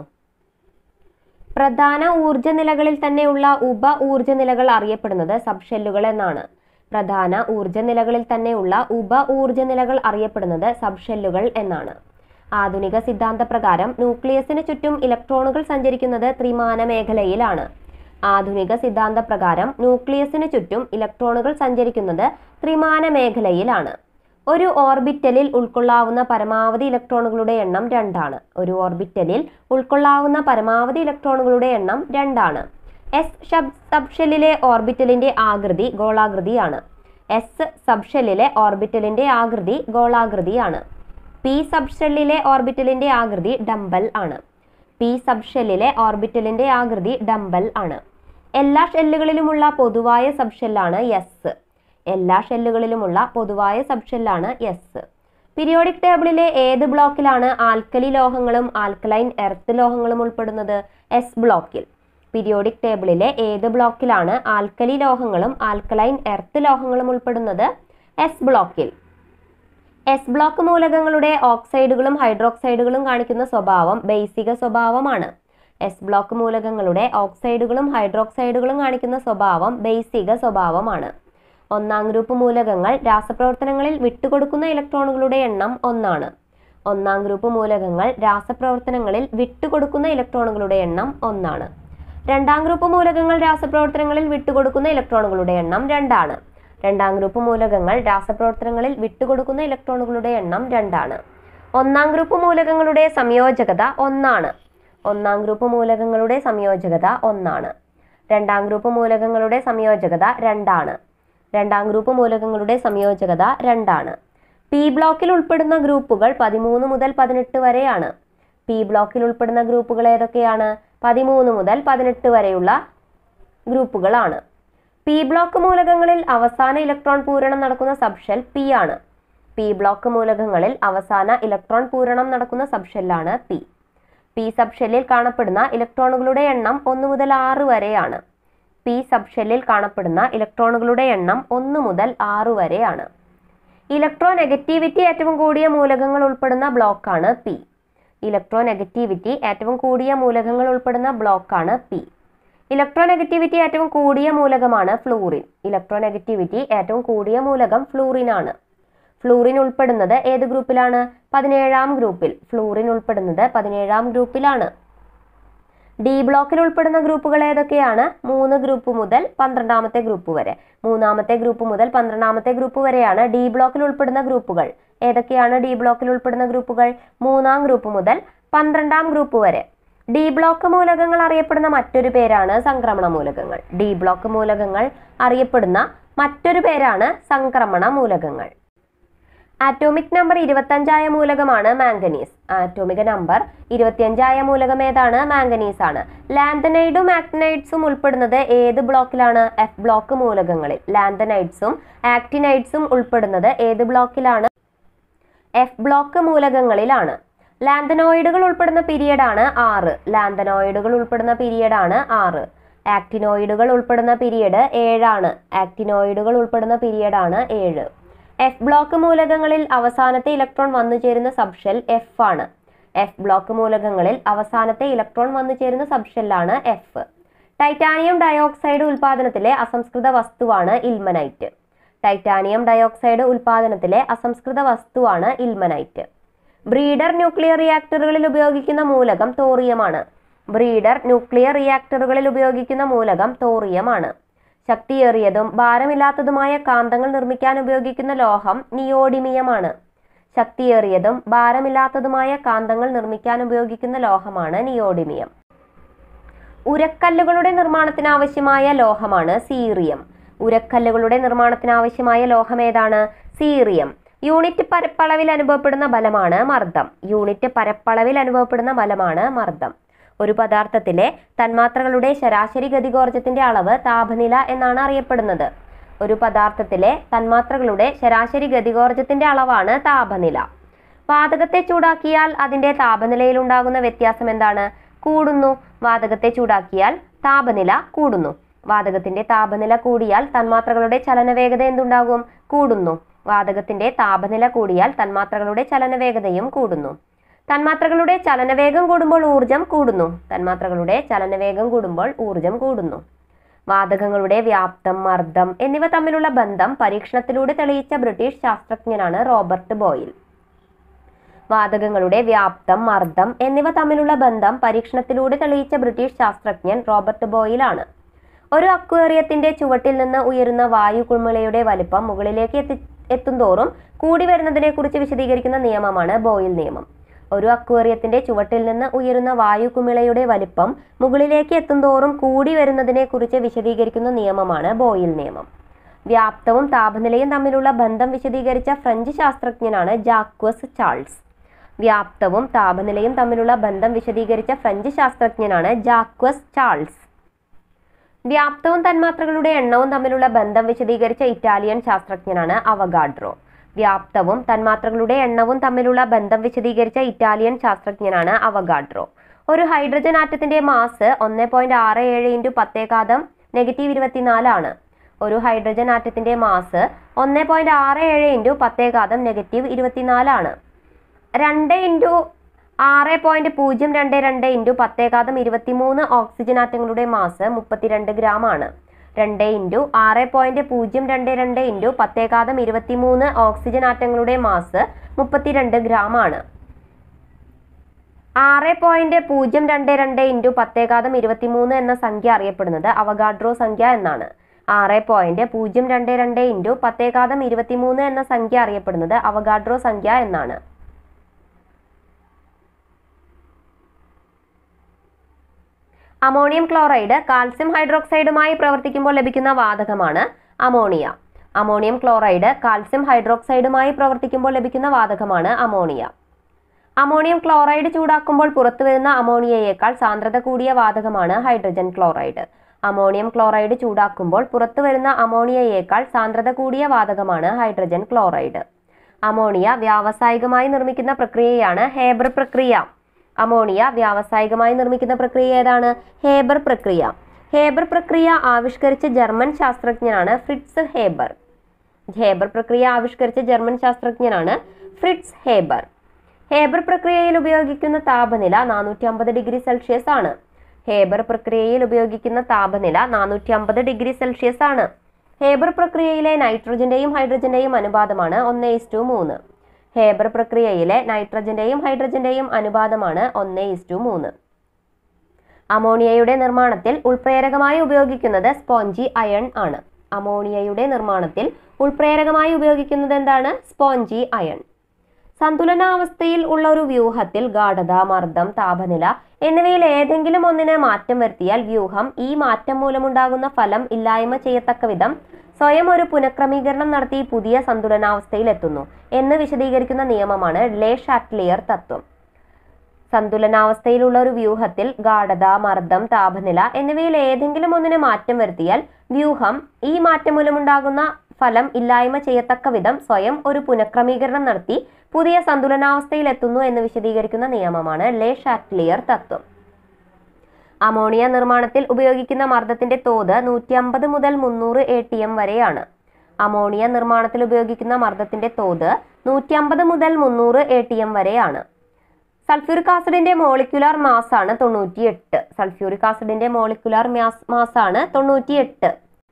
പ്രധാന ഊർജ നിലകളിൽ തന്നെയുള്ള ഉപ ഊർജ നിലകൾ അറിയപ്പെടുന്നത് സബ്ഷെല്ലുകൾ എന്നാണ്. പ്രധാന ഊർജ നിലകളിൽ തന്നെയുള്ള ഉപ ഊർജ നിലകൾ അറിയപ്പെടുന്നത് സബ്ഷെല്ലുകൾ എന്നാണ്. ആധുനിക സിദ്ധാന്ത പ്രകാരം ന്യൂക്ലിയസിന് ചുറ്റും ഇലക്ട്രോണുകൾ സഞ്ചരിക്കുന്നത് ത്രിമാന മേഖലയിലാണ്. ആധുനിക സിദ്ധാന്ത പ്രകാരം ന്യൂക്ലിയസിന് ചുറ്റും ഇലക്ട്രോണുകൾ സഞ്ചരിക്കുന്നത് ത്രിമാന മേഖലയിലാണ്. ഒരു ഓർബിറ്റലിൽ ഉൾക്കൊള്ളാവുന്ന പരമാവധി ഇലക്ട്രോണുകളുടെ എണ്ണം രണ്ടാണ്. ഒരു ഓർബിറ്റലിൽ ഉൾക്കൊള്ളാവുന്ന പരമാവധി ഇലക്ട്രോണുകളുടെ എണ്ണം രണ്ടാണ്. എസ് സബ്ഷെല്ലിലെ ഓർബിറ്റലിന്റെ ആകൃതി ഗോളാകൃതിയാണ്. എസ് സബ്ഷെല്ലിലെ ഓർബിറ്റലിന്റെ ആകൃതി ഗോളാകൃതിയാണ്. പി സബ്ഷെല്ലിലെ ഓർബിറ്റലിന്റെ ആകൃതി ഡംബൽ ആണ്. പി സബ്ഷെല്ലിലെ ഓർബിറ്റലിന്റെ ആകൃതി ഡംബൽ ആണ്. എല്ലാ ഷെല്ലുകളിലുമുള്ള പൊതുവായ സബ്ഷെല്ലാണ് എസ്. എല്ലാ ഷെല്ലുകളിലുമുള്ള പൊതുവായ സബ്ഷെല്ലാണ് എസ്. പീരിയോഡിക് ടേബിളിലെ ഏത് ബ്ലോക്കിലാണ് ആൽക്കലി ലോഹങ്ങളും ആൽക്കലൈൻ എർത്ത് ലോഹങ്ങളും ഉൾപ്പെടുന്നത്? എസ് ബ്ലോക്കിൽ. പീരിയോഡിക് ടേബിളിലെ ഏത് ബ്ലോക്കിലാണ് ആൽക്കലി ലോഹങ്ങളും ആൽക്കലൈൻ എർത്ത് ലോഹങ്ങളും ഉൾപ്പെടുന്നത്? എസ് ബ്ലോക്കിൽ. എസ് ബ്ലോക്ക് മൂലകങ്ങളുടെ ഓക്സൈഡുകളും ഹൈഡ്രോക്സൈഡുകളും കാണിക്കുന്ന സ്വഭാവം ബേസിക സ്വഭാവമാണ്. എസ് ബ്ലോക്ക് മൂലകങ്ങളുടെ ഓക്സൈഡുകളും ഹൈഡ്രോക്സൈഡുകളും കാണിക്കുന്ന സ്വഭാവം ബേസിക സ്വഭാവമാണ്. ഒന്നാം ഗ്രൂപ്പ് മൂലകങ്ങൾ രാസപ്രവർത്തനങ്ങളിൽ വിട്ടുകൊടുക്കുന്ന ഇലക്ട്രോണുകളുടെ എണ്ണം ഒന്നാണ്. ഒന്നാം ഗ്രൂപ്പ് മൂലകങ്ങൾ രാസപ്രവർത്തനങ്ങളിൽ വിട്ടുകൊടുക്കുന്ന ഇലക്ട്രോണുകളുടെ എണ്ണം ഒന്നാണ്. രണ്ടാം ഗ്രൂപ്പ് മൂലകങ്ങൾ രാസപ്രവർത്തനങ്ങളിൽ വിട്ടുകൊടുക്കുന്ന ഇലക്ട്രോണുകളുടെ എണ്ണം രണ്ടാണ്. രണ്ടാം ഗ്രൂപ്പ് മൂലകങ്ങൾ രാസപ്രവർത്തനങ്ങളിൽ വിട്ടുകൊടുക്കുന്ന ഇലക്ട്രോണുകളുടെ എണ്ണം രണ്ടാണ്. ഒന്നാം ഗ്രൂപ്പ് മൂലകങ്ങളുടെ സംയോജകത ഒന്നാണ്. ഒന്നാം ഗ്രൂപ്പ് മൂലകങ്ങളുടെ സംയോജകത ഒന്നാണ്. രണ്ടാം ഗ്രൂപ്പ് മൂലകങ്ങളുടെ സംയോജകത രണ്ടാണ്. രണ്ടാം ഗ്രൂപ്പ് മൂലകങ്ങളുടെ സംയോജകത രണ്ടാണ്. പി ബ്ലോക്കിൽ ഉൾപ്പെടുന്ന ഗ്രൂപ്പുകൾ പതിമൂന്ന് മുതൽ പതിനെട്ട് വരെയാണ്. പി ബ്ലോക്കിൽ ഉൾപ്പെടുന്ന ഗ്രൂപ്പുകൾ ഏതൊക്കെയാണ്? പതിമൂന്ന് മുതൽ പതിനെട്ട് വരെയുള്ള ഗ്രൂപ്പുകളാണ്. പി ബ്ലോക്ക് മൂലകങ്ങളിൽ അവസാന ഇലക്ട്രോൺ പൂരണം നടക്കുന്ന സബ്ഷെൽ പി ആണ്. പി ബ്ലോക്ക് മൂലകങ്ങളിൽ അവസാന ഇലക്ട്രോൺ പൂരണം നടക്കുന്ന സബ്ഷെല്ലാണ് പി. പി സബ്ഷെല്ലിൽ കാണപ്പെടുന്ന ഇലക്ട്രോണുകളുടെ എണ്ണം ഒന്ന് മുതൽ ആറ് വരെയാണ്. പി സബ്ഷെല്ലിൽ കാണപ്പെടുന്ന ഇലക്ട്രോണുകളുടെ എണ്ണം ഒന്ന് മുതൽ ആറ് വരെയാണ്. ഇലക്ട്രോ നെഗറ്റിവിറ്റി ഏറ്റവും കൂടിയ മൂലകങ്ങൾ ഉൾപ്പെടുന്ന ബ്ലോക്കാണ് പി. ഇലക്ട്രോ നെഗറ്റിവിറ്റി ഏറ്റവും കൂടിയ മൂലകങ്ങൾ ഉൾപ്പെടുന്ന ബ്ലോക്കാണ് പി. ഇലക്ട്രോ നെഗറ്റിവിറ്റി ഏറ്റവും കൂടിയ മൂലകമാണ് ഫ്ലൂറിൻ. ഇലക്ട്രോ നെഗറ്റിവിറ്റി ഏറ്റവും കൂടിയ മൂലകം ഫ്ലൂറിൻ ആണ്. ഫ്ലൂറിൻ ഉൾപ്പെടുന്നത് ഏത് ഗ്രൂപ്പിലാണ്? പതിനേഴാം ഗ്രൂപ്പിൽ. ഫ്ലൂറിൻ ഉൾപ്പെടുന്നത് പതിനേഴാം ഗ്രൂപ്പിലാണ്. ഡി ബ്ലോക്കിൽ ഉൾപ്പെടുന്ന ഗ്രൂപ്പുകൾ ഏതൊക്കെയാണ്? മൂന്ന് ഗ്രൂപ്പ് മുതൽ പന്ത്രണ്ടാമത്തെ ഗ്രൂപ്പ് വരെ. മൂന്നാമത്തെ ഗ്രൂപ്പ് മുതൽ പന്ത്രണ്ടാമത്തെ ഗ്രൂപ്പ് വരെയാണ് ഡി ബ്ലോക്കിൽ ഉൾപ്പെടുന്ന ഗ്രൂപ്പുകൾ. ഏതൊക്കെയാണ് ഡി ബ്ലോക്കിൽ ഉൾപ്പെടുന്ന ഗ്രൂപ്പുകൾ? മൂന്നാം ഗ്രൂപ്പ് മുതൽ പന്ത്രണ്ടാം ഗ്രൂപ്പ് വരെ. ഡി ബ്ലോക്ക് മൂലകങ്ങൾ അറിയപ്പെടുന്ന മറ്റൊരു പേരാണ് സംക്രമണ മൂലകങ്ങൾ. ഡി ബ്ലോക്ക് മൂലകങ്ങൾ അറിയപ്പെടുന്ന മറ്റൊരു പേരാണ് സംക്രമണ മൂലകങ്ങൾ. ആറ്റോമിക് നമ്പർ ഇരുപത്തഞ്ചായ മൂലകമാണ് മാംഗനീസ്. ആറ്റോമിക നമ്പർ ഇരുപത്തിയഞ്ചായ മൂലകം ഏതാണ്? മാംഗനീസ് ആണ്. ലാന്തനൈഡും ആക്ടിനൈഡ്സും ഉൾപ്പെടുന്നത് ഏത് ബ്ലോക്കിലാണ്? F block മൂലകങ്ങളിൽ. ലാന്തനൈഡ്സും ആക്ടിനൈഡ്സും ഉൾപ്പെടുന്നത് ഏത് ബ്ലോക്കിലാണ്? F block മൂലകങ്ങളിലാണ്. ലാന്തനോയിഡുകൾ ഉൾപ്പെടുന്ന പീരിയഡാണ് ആറ്. ലാന്തനോയിഡുകൾ ഉൾപ്പെടുന്ന പീരിയഡാണ് ആറ്. ആക്ടിനോയിഡുകൾ ഉൾപ്പെടുന്ന പീരിയഡ് ഏഴാണ്. ആക്ടിനോയിഡുകൾ ഉൾപ്പെടുന്ന പീരിയഡാണ് ഏഴ്. എഫ് ബ്ലോക്ക് മൂലകങ്ങളിൽ അവസാനത്തെ ഇലക്ട്രോൺ വന്നു ചേരുന്ന സബ്ഷെൽ എഫ് ആണ്. എഫ് ബ്ലോക്ക് മൂലകങ്ങളിൽ അവസാനത്തെ ഇലക്ട്രോൺ വന്നു ചേരുന്ന സബ്ഷെല്ലാണ് എഫ്. ടൈറ്റാനിയം ഡയോക്സൈഡ് ഉൽപാദനത്തിലെ അസംസ്കൃത വസ്തുവാണ് ഇൽമനൈറ്റ്. ടൈറ്റാനിയം ഡയോക്സൈഡ് ഉൽപാദനത്തിലെ അസംസ്കൃത വസ്തുവാണ് ഇൽമനൈറ്റ്. ബ്രീഡർ ന്യൂക്ലിയർ റിയാക്ടറുകളിൽ ഉപയോഗിക്കുന്ന മൂലകം തോറിയമാണ്. ബ്രീഡർ ന്യൂക്ലിയർ റിയാക്ടറുകളിൽ ഉപയോഗിക്കുന്ന മൂലകം തോറിയമാണ്. ശക്തിയേറിയതും ഭാരമില്ലാത്തതുമായ കാന്തങ്ങൾ നിർമ്മിക്കാൻ ഉപയോഗിക്കുന്ന ലോഹം നിയോഡിമിയമാണ്. ശക്തിയേറിയതും ഭാരമില്ലാത്തതുമായ കാന്തങ്ങൾ നിർമ്മിക്കാൻ ഉപയോഗിക്കുന്ന ലോഹമാണ് നിയോഡിമിയം. ഉരക്കല്ലുകളുടെ നിർമ്മാണത്തിനാവശ്യമായ ലോഹമാണ് സീറിയം. ഉരക്കല്ലുകളുടെ നിർമ്മാണത്തിനാവശ്യമായ ലോഹം ഏതാണ്? സീറിയം. യൂണിറ്റ് പരപ്പളവിൽ അനുഭവപ്പെടുന്ന ബലമാണ് മർദ്ദം. യൂണിറ്റ് പരപ്പളവിൽ അനുഭവപ്പെടുന്ന ബലമാണ് മർദ്ദം. ഒരു പദാർത്ഥത്തിലെ തന്മാത്രകളുടെ ശരാശരി ഗതികോർജത്തിന്റെ അളവ് താപനില എന്നാണ് അറിയപ്പെടുന്നത്. ഒരു പദാർത്ഥത്തിലെ തന്മാത്രകളുടെ ശരാശരി ഗതികോർജത്തിന്റെ അളവാണ് താപനില. വാതകത്തെ ചൂടാക്കിയാൽ അതിന്റെ താപനിലയിൽ ഉണ്ടാകുന്ന വ്യത്യാസം എന്താണ്? കൂടുന്നു. വാതകത്തെ ചൂടാക്കിയാൽ താപനില കൂടുന്നു. വാതകത്തിന്റെ താപനില കൂടിയാൽ തന്മാത്രകളുടെ ചലനവേഗത എന്തുണ്ടാകും? കൂടുന്നു. വാതകത്തിന്റെ താപനില കൂടിയാൽ തന്മാത്രകളുടെ ചലനവേഗതയും കൂടുന്നു. തന്മാത്രകളുടെ ചലനവേഗം കൂടുമ്പോൾ ഊർജം കൂടുന്നു. തന്മാത്രകളുടെ ചലനവേഗം കൂടുമ്പോൾ ഊർജം കൂടുന്നു. വാതകങ്ങളുടെ വ്യാപ്തം, മർദ്ദം എന്നിവ തമ്മിലുള്ള ബന്ധം പരീക്ഷണത്തിലൂടെ തെളിയിച്ച ബ്രിട്ടീഷ് ശാസ്ത്രജ്ഞനാണ് റോബർട്ട് ബോയിൽ. വാതകങ്ങളുടെ വ്യാപ്തം, മർദ്ദം എന്നിവ തമ്മിലുള്ള ബന്ധം പരീക്ഷണത്തിലൂടെ തെളിയിച്ച ബ്രിട്ടീഷ് ശാസ്ത്രജ്ഞൻ റോബർട്ട് ബോയിലാണ്. ഒരു അക്വേറിയത്തിന്റെ ചുവട്ടിൽ നിന്ന് ഉയരുന്ന വായു കുമിളയുടെ വലിപ്പം മുകളിലേക്ക് എത്തി എത്തുന്തോറും കൂടി വരുന്നതിനെ കുറിച്ച് വിശദീകരിക്കുന്ന നിയമമാണ് ബോയിൽ നിയമം. ഒരു അക്വേറിയത്തിന്റെ ചുവട്ടിൽ നിന്ന് ഉയരുന്ന വായു കുമിളയുടെ വലിപ്പം മുകളിലേക്ക് എത്തുന്തോറും കൂടി വരുന്നതിനെ കുറിച്ച് വിശദീകരിക്കുന്ന നിയമമാണ് ബോയിൽ നിയമം. വ്യാപ്തവും താപനിലയും തമ്മിലുള്ള ബന്ധം വിശദീകരിച്ച ഫ്രഞ്ച് ശാസ്ത്രജ്ഞനാണ് ജാക്വസ് ചാൾസ്. വ്യാപ്തവും താപനിലയും തമ്മിലുള്ള ബന്ധം വിശദീകരിച്ച ഫ്രഞ്ച് ശാസ്ത്രജ്ഞനാണ് ജാക്വസ് ചാൾസ്. വ്യാപ്തവും തന്മാത്രകളുടെ എണ്ണവും തമ്മിലുള്ള ബന്ധം വിശദീകരിച്ച ഇറ്റാലിയൻ ശാസ്ത്രജ്ഞനാണ് അവഗാഡ്രോ. വ്യാപ്തവും തന്മാത്രകളുടെ എണ്ണവും തമ്മിലുള്ള ബന്ധം വിശദീകരിച്ച ഇറ്റാലിയൻ ശാസ്ത്രജ്ഞനാണ് അവഗാഡ്രോ. ഒരു ഹൈഡ്രജൻ ആറ്റത്തിന്റെ മാസ് ഒന്ന് പോയിന്റ് ആറ് ഏഴ് ഇൻറ്റു പത്തേകാതം നെഗറ്റീവ് ഇരുപത്തിനാലാണ്. ഒരു ഹൈഡ്രജൻ ആറ്റത്തിന്റെ മാസ് ഒന്ന് പോയിന്റ് ആറ് ഏഴ് ഇൻറ്റു പത്തേകാതം നെഗറ്റീവ് ഇരുപത്തിനാലാണ്. രണ്ട് ഇൻറ്റു ആറ് പോയിന്റ് പൂജ്യം രണ്ട് രണ്ട് ഇൻറ്റു പത്തേകാതം ഇരുപത്തിമൂന്ന് ഓക്സിജൻ ആറ്റങ്ങളുടെ മാസ് മുപ്പത്തിരണ്ട് ഗ്രാം ആണ്. രണ്ട് ഇൻറ്റു ആറ് പോയിന്റ് പൂജ്യം രണ്ട് രണ്ട് ഇൻറ്റു പത്തേകാതം ഇരുപത്തിമൂന്ന് ഓക്സിജൻ ആറ്റങ്ങളുടെ മാസ് മുപ്പത്തിരണ്ട് ഗ്രാം ആണ്. ആറ് പോയിന്റ് പൂജ്യം രണ്ട് രണ്ട് ഇൻറ്റു പത്തേകാതം ഇരുപത്തിമൂന്ന് എന്ന സംഖ്യ അറിയപ്പെടുന്നത് അവഗാഡ്രോ സംഖ്യ എന്നാണ്. ആറ് പോയിന്റ് പൂജ്യം രണ്ട് രണ്ട് ഇൻറ്റു പത്തേകാതം ഇരുപത്തിമൂന്ന് എന്ന സംഖ്യ അറിയപ്പെടുന്നത് അവഗാഡ്രോ സംഖ്യ എന്നാണ്. അമോണിയം ക്ലോറൈഡ് കാൽസ്യം ഹൈഡ്രോക്സൈഡുമായി പ്രവർത്തിക്കുമ്പോൾ ലഭിക്കുന്ന വാതകമാണ് അമോണിയ. അമോണിയം ക്ലോറൈഡ് കാൽസ്യം ഹൈഡ്രോക്സൈഡുമായി പ്രവർത്തിക്കുമ്പോൾ ലഭിക്കുന്ന വാതകമാണ് അമോണിയ. അമോണിയം ക്ലോറൈഡ് ചൂടാക്കുമ്പോൾ പുറത്തുവരുന്ന അമോണിയയേക്കാൾ സാന്ദ്രത കൂടിയ വാതകമാണ് ഹൈഡ്രജൻ ക്ലോറൈഡ്. അമോണിയം ക്ലോറൈഡ് ചൂടാക്കുമ്പോൾ പുറത്തുവരുന്ന അമോണിയയേക്കാൾ സാന്ദ്രത കൂടിയ വാതകമാണ് ഹൈഡ്രജൻ ക്ലോറൈഡ്. അമോണിയ വ്യാവസായികമായി നിർമ്മിക്കുന്ന പ്രക്രിയയാണ് ഹേബർ പ്രക്രിയ. അമോണിയ വ്യാവസായികമായി നിർമ്മിക്കുന്ന പ്രക്രിയ ഏതാണ്? ഹേബർ പ്രക്രിയ. ഹേബർ പ്രക്രിയ ആവിഷ്കരിച്ച ജർമ്മൻ ശാസ്ത്രജ്ഞനാണ് ഫ്രിറ്റ്സ് ഹേബർ. ഹേബർ പ്രക്രിയ ആവിഷ്കരിച്ച ജർമ്മൻ ശാസ്ത്രജ്ഞനാണ് ഫ്രിറ്റ്സ് ഹേബർ. ഹേബർ പ്രക്രിയയിൽ ഉപയോഗിക്കുന്ന താപനില നാനൂറ്റി അമ്പത് ഡിഗ്രി സെൽഷ്യസ് ആണ്. ഹേബർ പ്രക്രിയയിൽ ഉപയോഗിക്കുന്ന താപനില നാനൂറ്റി അമ്പത് ഡിഗ്രി സെൽഷ്യസ് ആണ്. ഹേബർ പ്രക്രിയയിലെ നൈട്രജന്റെയും ഹൈഡ്രജന്റെയും അനുപാതമാണ് ഒന്ന് ഇസ്റ്റു മൂന്ന്. ഹേബർ പ്രക്രിയയിലെ നൈട്രജന്റെയും ഹൈഡ്രജന്റെയും അനുപാതമാണ് ഒന്ന് ഇസ്റ്റു മൂന്ന്. അമോണിയയുടെ നിർമ്മാണത്തിൽ ഉൾപ്രേരകമായി ഉപയോഗിക്കുന്നത് സ്പോഞ്ചി അയൺ ആണ്. അമോണിയയുടെ നിർമ്മാണത്തിൽ ഉൾപ്രേരകമായി ഉപയോഗിക്കുന്നത് എന്താണ്? Spongy iron. സന്തുലനാവസ്ഥയിൽ ഉള്ള ഒരു വ്യൂഹത്തിൽ ഗാഢത, മർദ്ദം, താപനില എന്നിവയിൽ ഏതെങ്കിലും ഒന്നിന് മാറ്റം വരുത്തിയാൽ വ്യൂഹം ഈ മാറ്റം മൂലമുണ്ടാകുന്ന ഫലം ഇല്ലായ്മ ചെയ്യത്തക്ക വിധം സ്വയം ഒരു പുനഃക്രമീകരണം നടത്തി പുതിയ സന്തുലനാവസ്ഥയിൽ എത്തുന്നു എന്ന് വിശദീകരിക്കുന്ന നിയമമാണ് ലേ ഷാറ്റ്ലിയർ തത്വം. സന്തുലനാവസ്ഥയിലുള്ള ഒരു വ്യൂഹത്തിൽ ഗാഢത, മർദ്ദം, താപനില എന്നിവയിൽ ഏതെങ്കിലും ഒന്നിന് മാറ്റം വരുത്തിയാൽ വ്യൂഹം ഈ മാറ്റം മൂലമുണ്ടാകുന്ന ഫലം ഇല്ലായ്മ ചെയ്യത്തക്ക വിധം സ്വയം ഒരു പുനഃക്രമീകരണം നടത്തി പുതിയ സന്തുലനാവസ്ഥയിൽ എത്തുന്നു എന്ന് വിശദീകരിക്കുന്ന നിയമമാണ് ലേ ഷാറ്റ്ലിയർ തത്വം. അമോണിയ നിർമ്മാണത്തിൽ ഉപയോഗിക്കുന്ന മർദ്ദത്തിന്റെ തോത് നൂറ്റി അമ്പത് മുതൽ മുന്നൂറ് എ ടി എം വരെയാണ്. അമോണിയ നിർമ്മാണത്തിൽ ഉപയോഗിക്കുന്ന മർദ്ദത്തിന്റെ തോത് നൂറ്റി അമ്പത് മുതൽ മുന്നൂറ് എ ടി എം വരെയാണ്. സൾഫ്യൂരിക് ആസിഡിന്റെ മോളിക്യുലാർ മാസ് ആണ് തൊണ്ണൂറ്റിയെട്ട്. സൾഫ്യൂരിക് ആസിഡിന്റെ മോളിക്യുലാർ മാസ് ആണ് തൊണ്ണൂറ്റിയെട്ട്.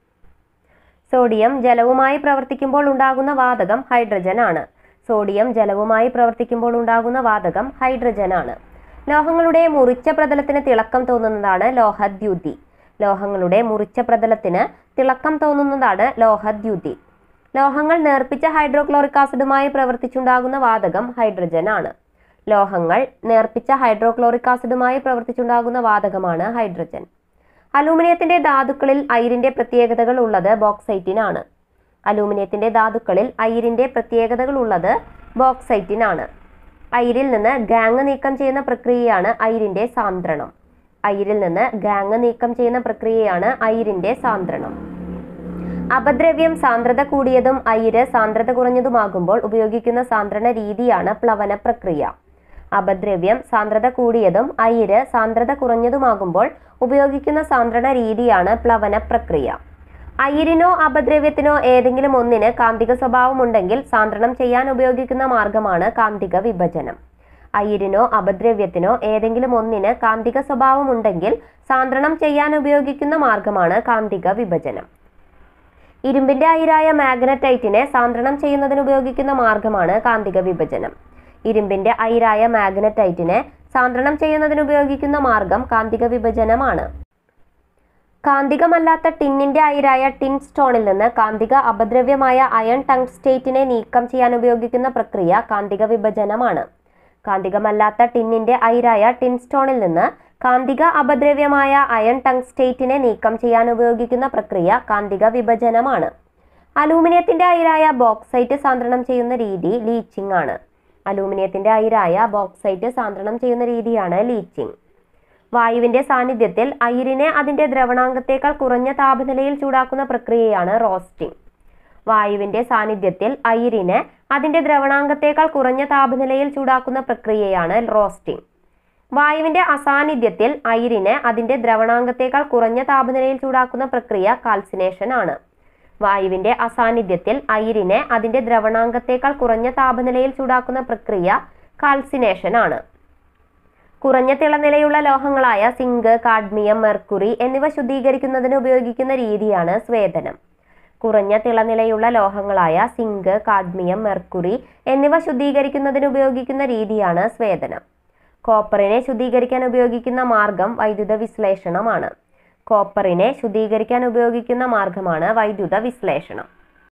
സോഡിയം ജലവുമായി പ്രവർത്തിക്കുമ്പോൾ ഉണ്ടാകുന്ന വാതകം ഹൈഡ്രജൻ ആണ്. സോഡിയം ജലവുമായി പ്രവർത്തിക്കുമ്പോൾ ഉണ്ടാകുന്ന വാതകം ഹൈഡ്രജൻ ആണ്. ലോഹങ്ങളുടെ മുറിച്ച പ്രതലത്തിന് തിളക്കം തോന്നുന്നതാണ് ലോഹദ്യുതി. ലോഹങ്ങളുടെ മുറിച്ച പ്രതലത്തിന് തിളക്കം തോന്നുന്നതാണ് ലോഹദ്യുതി. ലോഹങ്ങൾ നേർപ്പിച്ച ഹൈഡ്രോക്ലോറിക് ആസിഡുമായി പ്രവർത്തിച്ചുണ്ടാകുന്ന വാതകം ഹൈഡ്രജൻ ആണ്. ലോഹങ്ങൾ നേർപ്പിച്ച ഹൈഡ്രോക്ലോറിക് ആസിഡുമായി പ്രവർത്തിച്ചുണ്ടാകുന്ന വാതകമാണ് ഹൈഡ്രജൻ. അലൂമിനിയത്തിന്റെ ധാതുക്കളിൽ അയിരിന്റെ പ്രത്യേകതകൾ ഉള്ളത് ബോക്സൈറ്റിനാണ്. അലൂമിനിയത്തിന്റെ ധാതുക്കളിൽ അയിരിന്റെ പ്രത്യേകതകൾ ഉള്ളത് ബോക്സൈറ്റിനാണ്. അയിരിൽ നിന്ന് ഗാങ് നീക്കം ചെയ്യുന്ന പ്രക്രിയയാണ് അയിരിന്റെ സാന്ദ്രണം. അയിരിൽ നിന്ന് ഗാങ് നീക്കം ചെയ്യുന്ന പ്രക്രിയയാണ് അയിരിന്റെ സാന്ദ്രണം. അപദ്രവ്യം സാന്ദ്രത കൂടിയതും അയിര് സാന്ദ്രത കുറഞ്ഞതുമാകുമ്പോൾ ഉപയോഗിക്കുന്ന സാന്ദ്രണ രീതിയാണ് പ്ലവന പ്രക്രിയ. അപദ്രവ്യം സാന്ദ്രത കൂടിയതും അയിര് സാന്ദ്രത കുറഞ്ഞതുമാകുമ്പോൾ ഉപയോഗിക്കുന്ന സാന്ദ്രണ രീതിയാണ് പ്ലവന പ്രക്രിയ. അയിരിനോ അപദ്രവ്യത്തിനോ ഏതെങ്കിലും ഒന്നിന് കാന്തിക സ്വഭാവമുണ്ടെങ്കിൽ സാന്ദ്രണം ചെയ്യാൻ ഉപയോഗിക്കുന്ന മാർഗമാണ് കാന്തിക വിഭജനം. അയിരിനോ അപദ്രവ്യത്തിനോ ഏതെങ്കിലും ഒന്നിന് കാന്തിക സ്വഭാവമുണ്ടെങ്കിൽ സാന്ദ്രണം ചെയ്യാൻ ഉപയോഗിക്കുന്ന മാർഗമാണ് കാന്തിക വിഭജനം. ഇരുമ്പിന്റെ അയിരായ മാഗ്നറ്റൈറ്റിനെ സാന്ദ്രണം ചെയ്യുന്നതിന് ഉപയോഗിക്കുന്ന മാർഗമാണ് കാന്തിക വിഭജനം. ഇരുമ്പിന്റെ അയിരായ മാഗ്നറ്റൈറ്റിനെ സാന്ദ്രണം ചെയ്യുന്നതിന് ഉപയോഗിക്കുന്ന മാർഗം കാന്തിക വിഭജനമാണ്. കാന്തികമല്ലാത്ത ടിന്നിന്റെ അയിരായ ടിൻ സ്റ്റോണിൽ നിന്ന് കാന്തിക അപദ്രവ്യമായ അയൺ ടങ്സ്റ്റേറ്റിനെ നീക്കം ചെയ്യാൻ ഉപയോഗിക്കുന്ന പ്രക്രിയ കാന്തിക വിഭജനമാണ്. കാന്തികമല്ലാത്ത ടിന്നിന്റെ അയിരായ ടിൻ സ്റ്റോണിൽ നിന്ന് കാന്തിക അപദ്രവ്യമായ അയൺ ടങ്സ്റ്റേറ്റിനെ നീക്കം ചെയ്യാൻ ഉപയോഗിക്കുന്ന പ്രക്രിയ കാന്തിക വിഭജനമാണ്. അലൂമിനിയത്തിന്റെ അയിരായ ബോക്സൈറ്റ് സാന്ദ്രണം ചെയ്യുന്ന രീതി ലീച്ചിങ് ആണ്. അലൂമിനിയത്തിന്റെ അയിരായ ബോക്സൈറ്റ് സാന്ദ്രണം ചെയ്യുന്ന രീതിയാണ് ലീച്ചിങ്. വായുവിന്റെ സാന്നിധ്യത്തിൽ അയിരിനെ അതിന്റെ ദ്രവണാങ്കത്തേക്കാൾ കുറഞ്ഞ താപനിലയിൽ ചൂടാക്കുന്ന പ്രക്രിയയാണ് റോസ്റ്റിംഗ്. വായുവിന്റെ സാന്നിധ്യത്തിൽ അയിരിനെ അതിന്റെ ദ്രവണാങ്കത്തേക്കാൾ കുറഞ്ഞ താപനിലയിൽ ചൂടാക്കുന്ന പ്രക്രിയയാണ് റോസ്റ്റിംഗ്. വായുവിന്റെ അസാന്നിധ്യത്തിൽ അയിരിനെ അതിന്റെ ദ്രവണാങ്കത്തേക്കാൾ കുറഞ്ഞ താപനിലയിൽ ചൂടാക്കുന്ന പ്രക്രിയ കാൽസിനേഷൻ ആണ്. വായുവിന്റെ അസാന്നിധ്യത്തിൽ അയിരിനെ അതിന്റെ ദ്രവണാങ്കത്തേക്കാൾ കുറഞ്ഞ താപനിലയിൽ ചൂടാക്കുന്ന പ്രക്രിയ കാൽസിനേഷൻ ആണ്. കുറഞ്ഞ തിളനിലയുള്ള ലോഹങ്ങളായ സിങ്ക്, കാഡ്മിയം, മെർക്കുറി എന്നിവ ശുദ്ധീകരിക്കുന്നതിന് ഉപയോഗിക്കുന്ന രീതിയാണ് സ്വേദനം. കുറഞ്ഞ തിളനിലയുള്ള ലോഹങ്ങളായ സിങ്ക്, കാഡ്മിയം, മെർക്കുറി എന്നിവ ശുദ്ധീകരിക്കുന്നതിന് ഉപയോഗിക്കുന്ന രീതിയാണ് സ്വേദനം. കോപ്പറിനെ ശുദ്ധീകരിക്കാൻ ഉപയോഗിക്കുന്ന മാർഗം വൈദ്യുത വിശ്ലേഷണമാണ്. കോപ്പറിനെ ശുദ്ധീകരിക്കാൻ ഉപയോഗിക്കുന്ന മാർഗമാണ് വൈദ്യുത വിശ്ലേഷണം.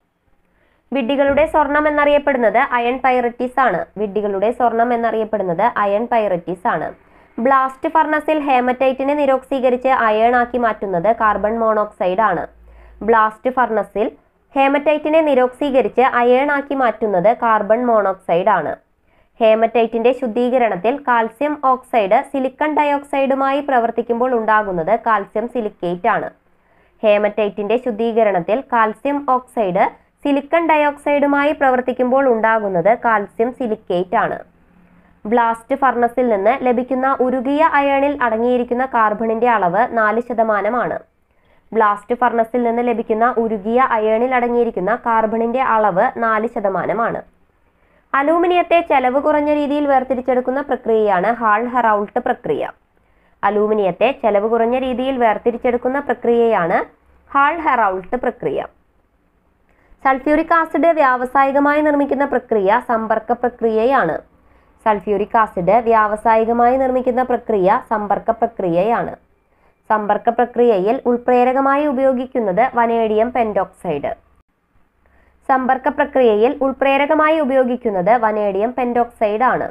വിഡ്ഢികളുടെ സ്വർണം എന്നറിയപ്പെടുന്നത് അയൺ പൈററ്റീസ് ആണ്. വിഡ്ഢികളുടെ സ്വർണം എന്നറിയപ്പെടുന്നത് അയൺ പൈററ്റീസ് ആണ്. ബ്ലാസ്റ്റ് ഫർണസിൽ ഹേമറ്റൈറ്റിനെ നിരോക്സീകരിച്ച് അയൺ ആക്കി മാറ്റുന്നത് കാർബൺ മോണോക്സൈഡ് ആണ്. ബ്ലാസ്റ്റ് ഫർണസിൽ ഹേമറ്റൈറ്റിനെ നിരോക്സീകരിച്ച് അയേൺ ആക്കി മാറ്റുന്നത് കാർബൺ മോണോക്സൈഡ് ആണ്. ഹേമറ്റൈറ്റിന്റെ ശുദ്ധീകരണത്തിൽ കാൽസ്യം ഓക്സൈഡ് സിലിക്കൺ ഡയോക്സൈഡുമായി പ്രവർത്തിക്കുമ്പോൾ ഉണ്ടാകുന്നത് കാൽസ്യം സിലിക്കേറ്റ് ആണ്. ഹേമറ്റൈറ്റിന്റെ ശുദ്ധീകരണത്തിൽ കാൽസ്യം ഓക്സൈഡ് സിലിക്കൺ ഡയോക്സൈഡുമായി പ്രവർത്തിക്കുമ്പോൾ ഉണ്ടാകുന്നത് കാൽസ്യം സിലിക്കേറ്റ് ആണ്. ബ്ലാസ്റ്റ് ഫർണസിൽ നിന്ന് ലഭിക്കുന്ന ഉരുകിയ അയേണിൽ അടങ്ങിയിരിക്കുന്ന കാർബണിന്റെ അളവ് നാല് ശതമാനമാണ്. ബ്ലാസ്റ്റ് ഫർണസിൽ നിന്ന് ലഭിക്കുന്ന ഉരുകിയ അയേണിൽ അടങ്ങിയിരിക്കുന്ന കാർബണിന്റെ അളവ് നാല് ശതമാനമാണ്. അലൂമിനിയത്തെ ചെലവ് കുറഞ്ഞ രീതിയിൽ വേർതിരിച്ചെടുക്കുന്ന പ്രക്രിയയാണ് ഹാൾ ഹെറൗൾട്ട് പ്രക്രിയ. അലൂമിനിയത്തെ ചെലവ് കുറഞ്ഞ രീതിയിൽ വേർതിരിച്ചെടുക്കുന്ന പ്രക്രിയയാണ് ഹാൾ ഹെറൗൾട്ട് പ്രക്രിയ. സൾഫ്യൂരിക് ആസിഡ് വ്യാവസായികമായി നിർമ്മിക്കുന്ന പ്രക്രിയ സമ്പർക്ക പ്രക്രിയയാണ്. സൾഫ്യൂരിക് ആസിഡ് വ്യാവസായികമായി നിർമ്മിക്കുന്ന പ്രക്രിയ സമ്പർക്ക പ്രക്രിയയാണ്. സമ്പർക്ക പ്രക്രിയയിൽ ഉൾപ്രേരകമായി ഉപയോഗിക്കുന്നത് വനേഡിയം പെന്റോക്സൈഡ്. സമ്പർക്ക പ്രക്രിയയിൽ ഉൾപ്രേരകമായി ഉപയോഗിക്കുന്നത് വനേഡിയം പെന്റോക്സൈഡ് ആണ്.